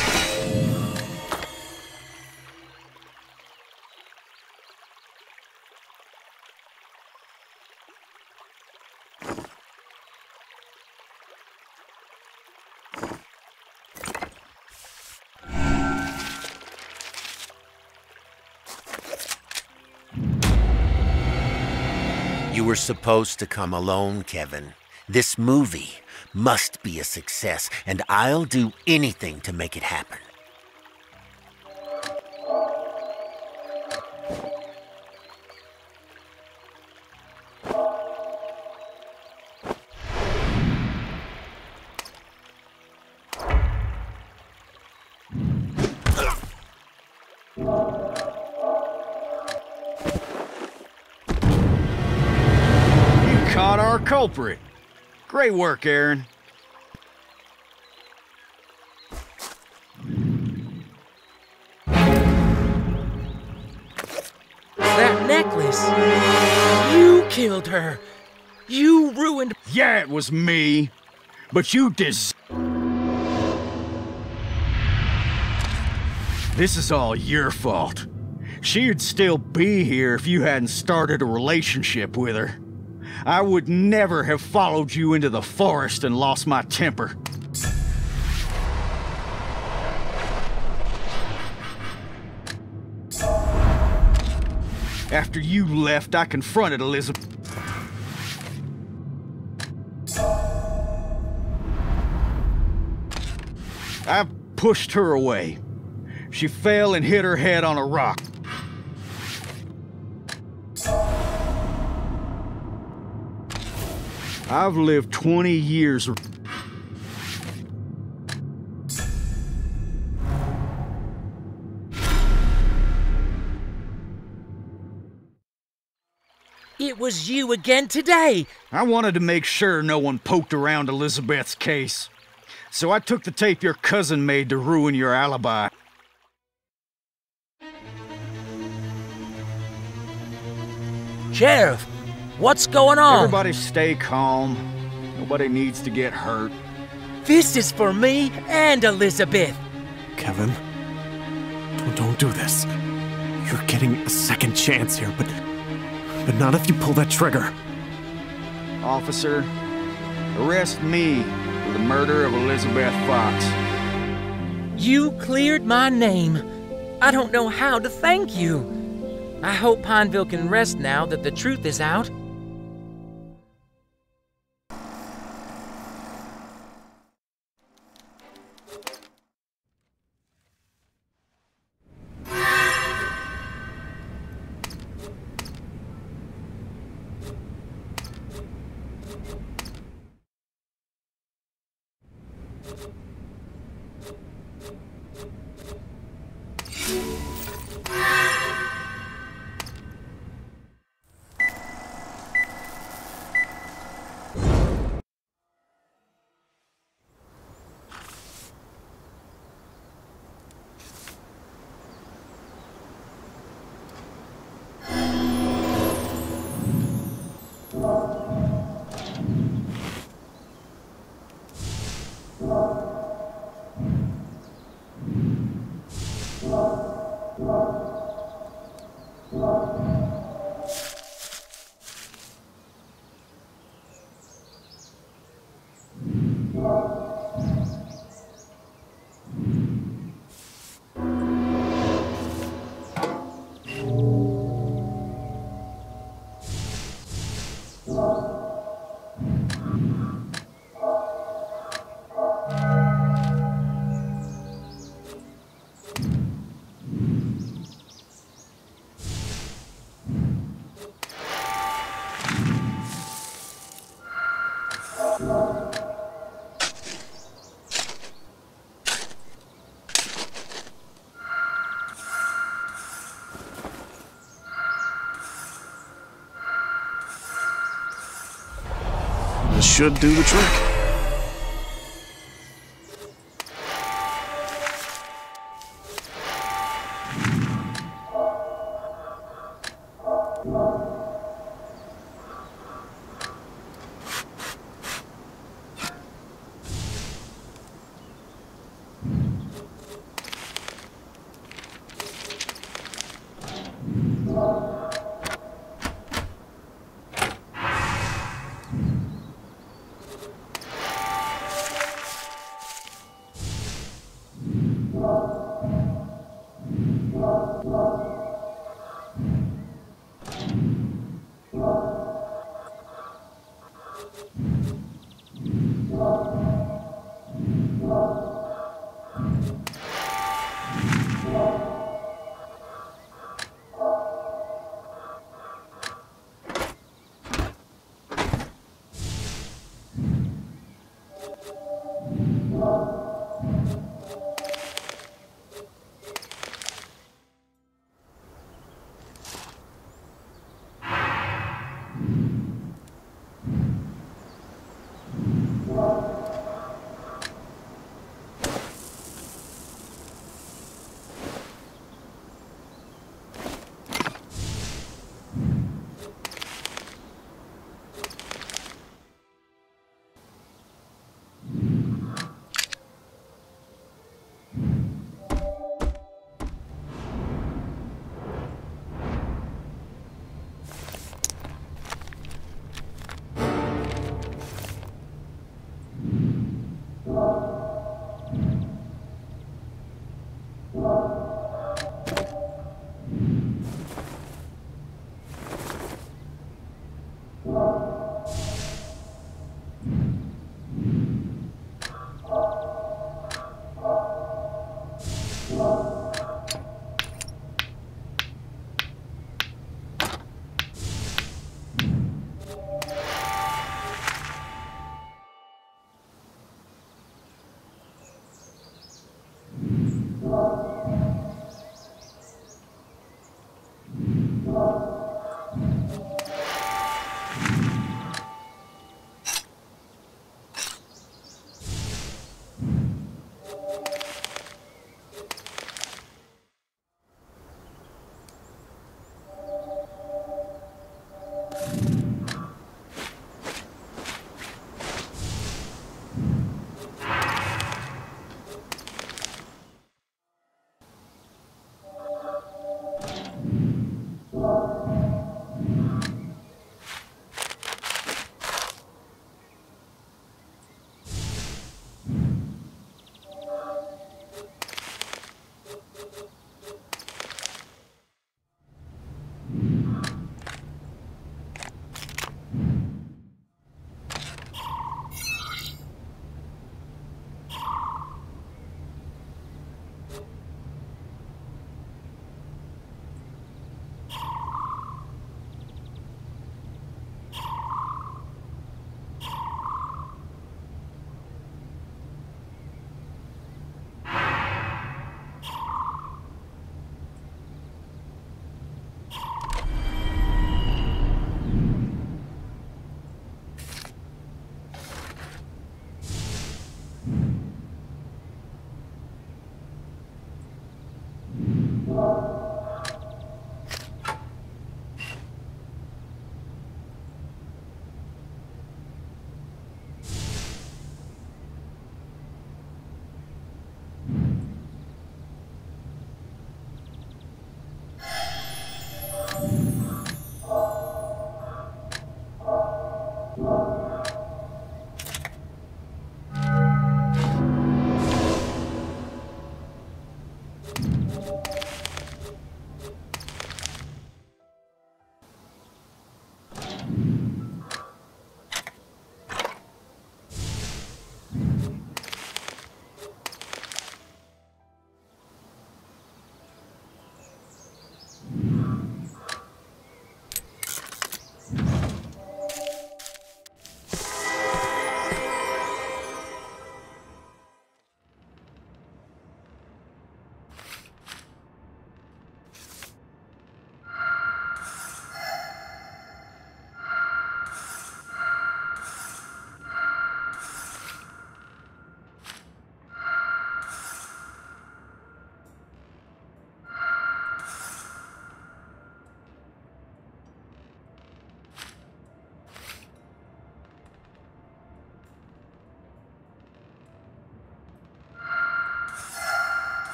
You were supposed to come alone, Kevin. This movie must be a success, and I'll do anything to make it happen. You caught our culprit. Great work, Aaron. That necklace! You killed her! You ruined... Yeah, it was me. But you dis... This is all your fault. She'd still be here if you hadn't started a relationship with her. I would never have followed you into the forest and lost my temper. After you left, I confronted Elizabeth. I pushed her away. She fell and hit her head on a rock. I've lived twenty years. It was you again today! I wanted to make sure no one poked around Elizabeth's case. So I took the tape your cousin made to ruin your alibi. Sheriff, what's going on? Everybody stay calm. Nobody needs to get hurt. This is for me and Elizabeth. Kevin, don't, don't do this. You're getting a second chance here, but, but not if you pull that trigger. Officer, arrest me for the murder of Elizabeth Fox. You cleared my name. I don't know how to thank you. I hope Pineville can rest now that the truth is out. This should do the trick.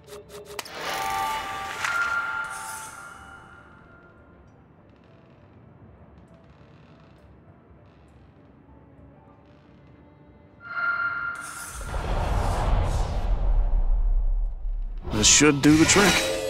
This should do the trick.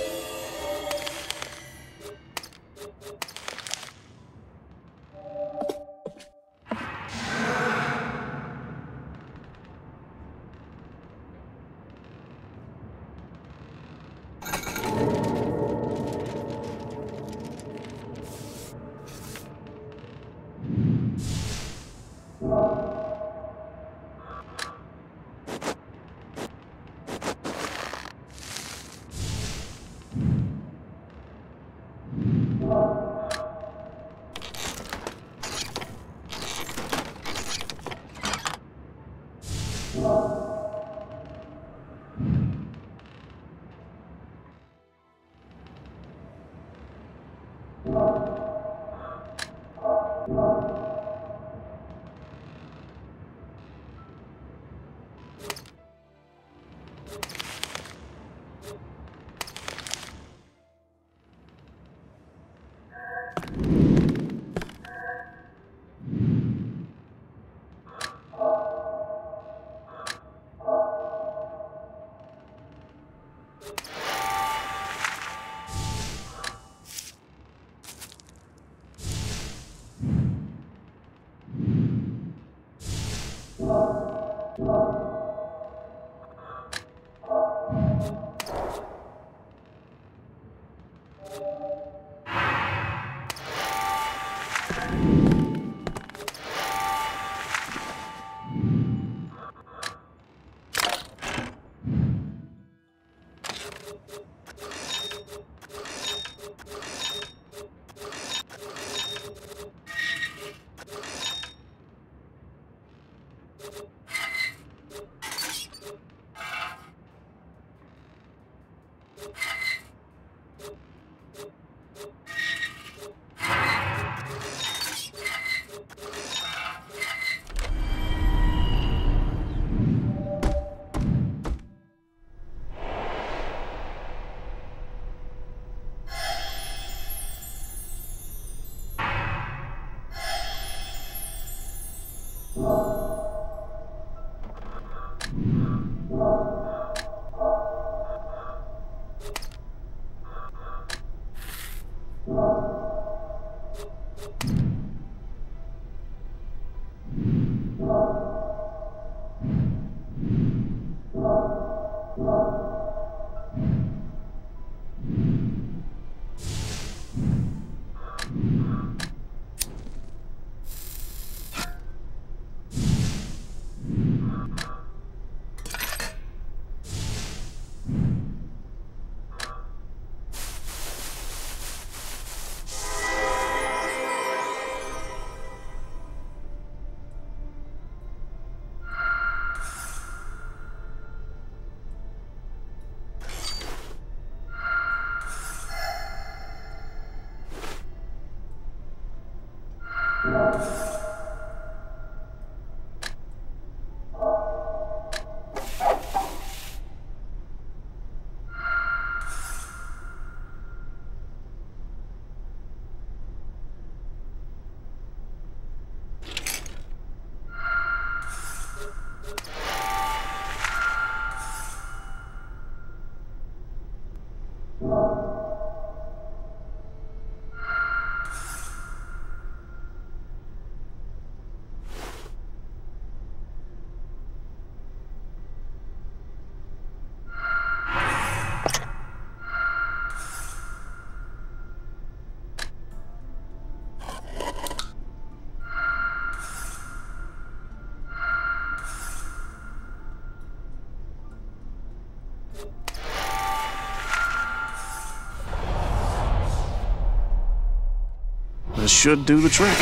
This should do the trick.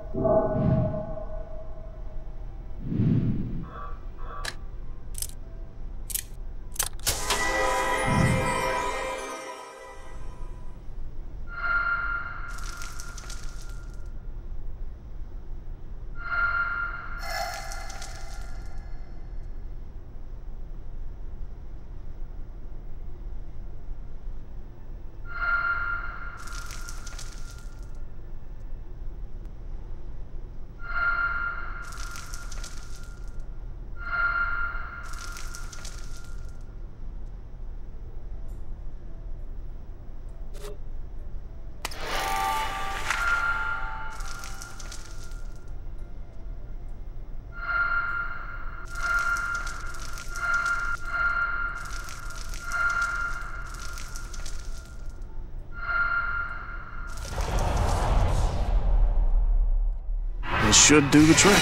This should do the trick.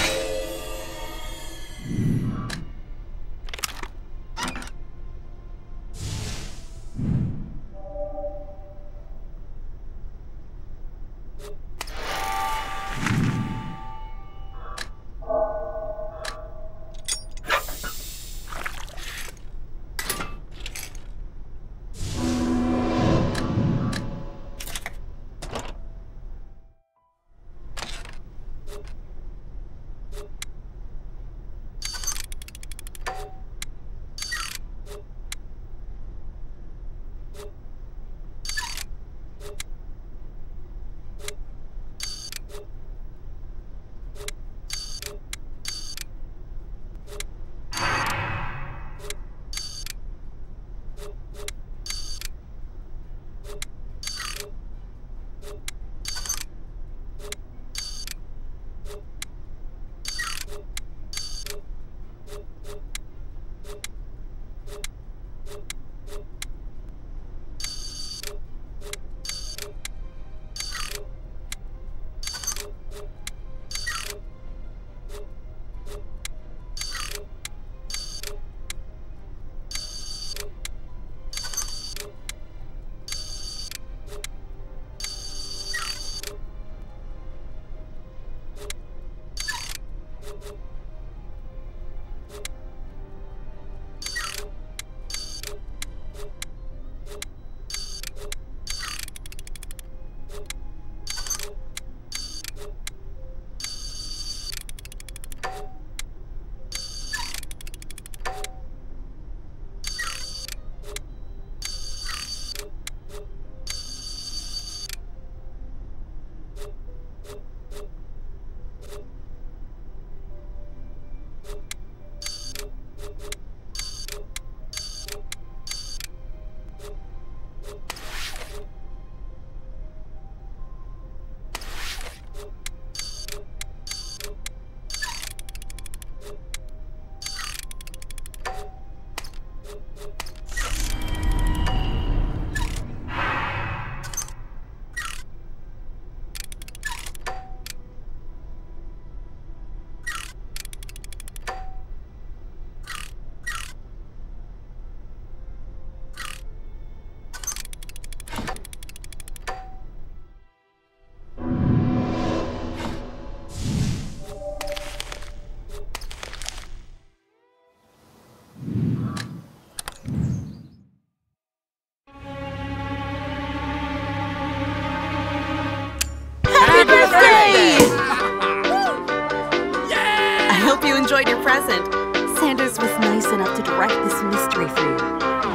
enjoyed your present. Sanders was nice enough to direct this mystery for you.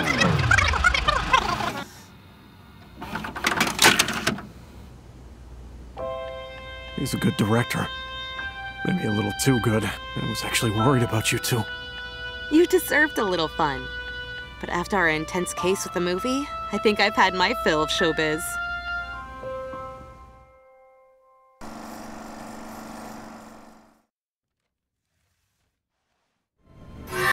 He's a good director. Maybe a little too good. I was actually worried about you two. You deserved a little fun. But after our intense case with the movie, I think I've had my fill of showbiz.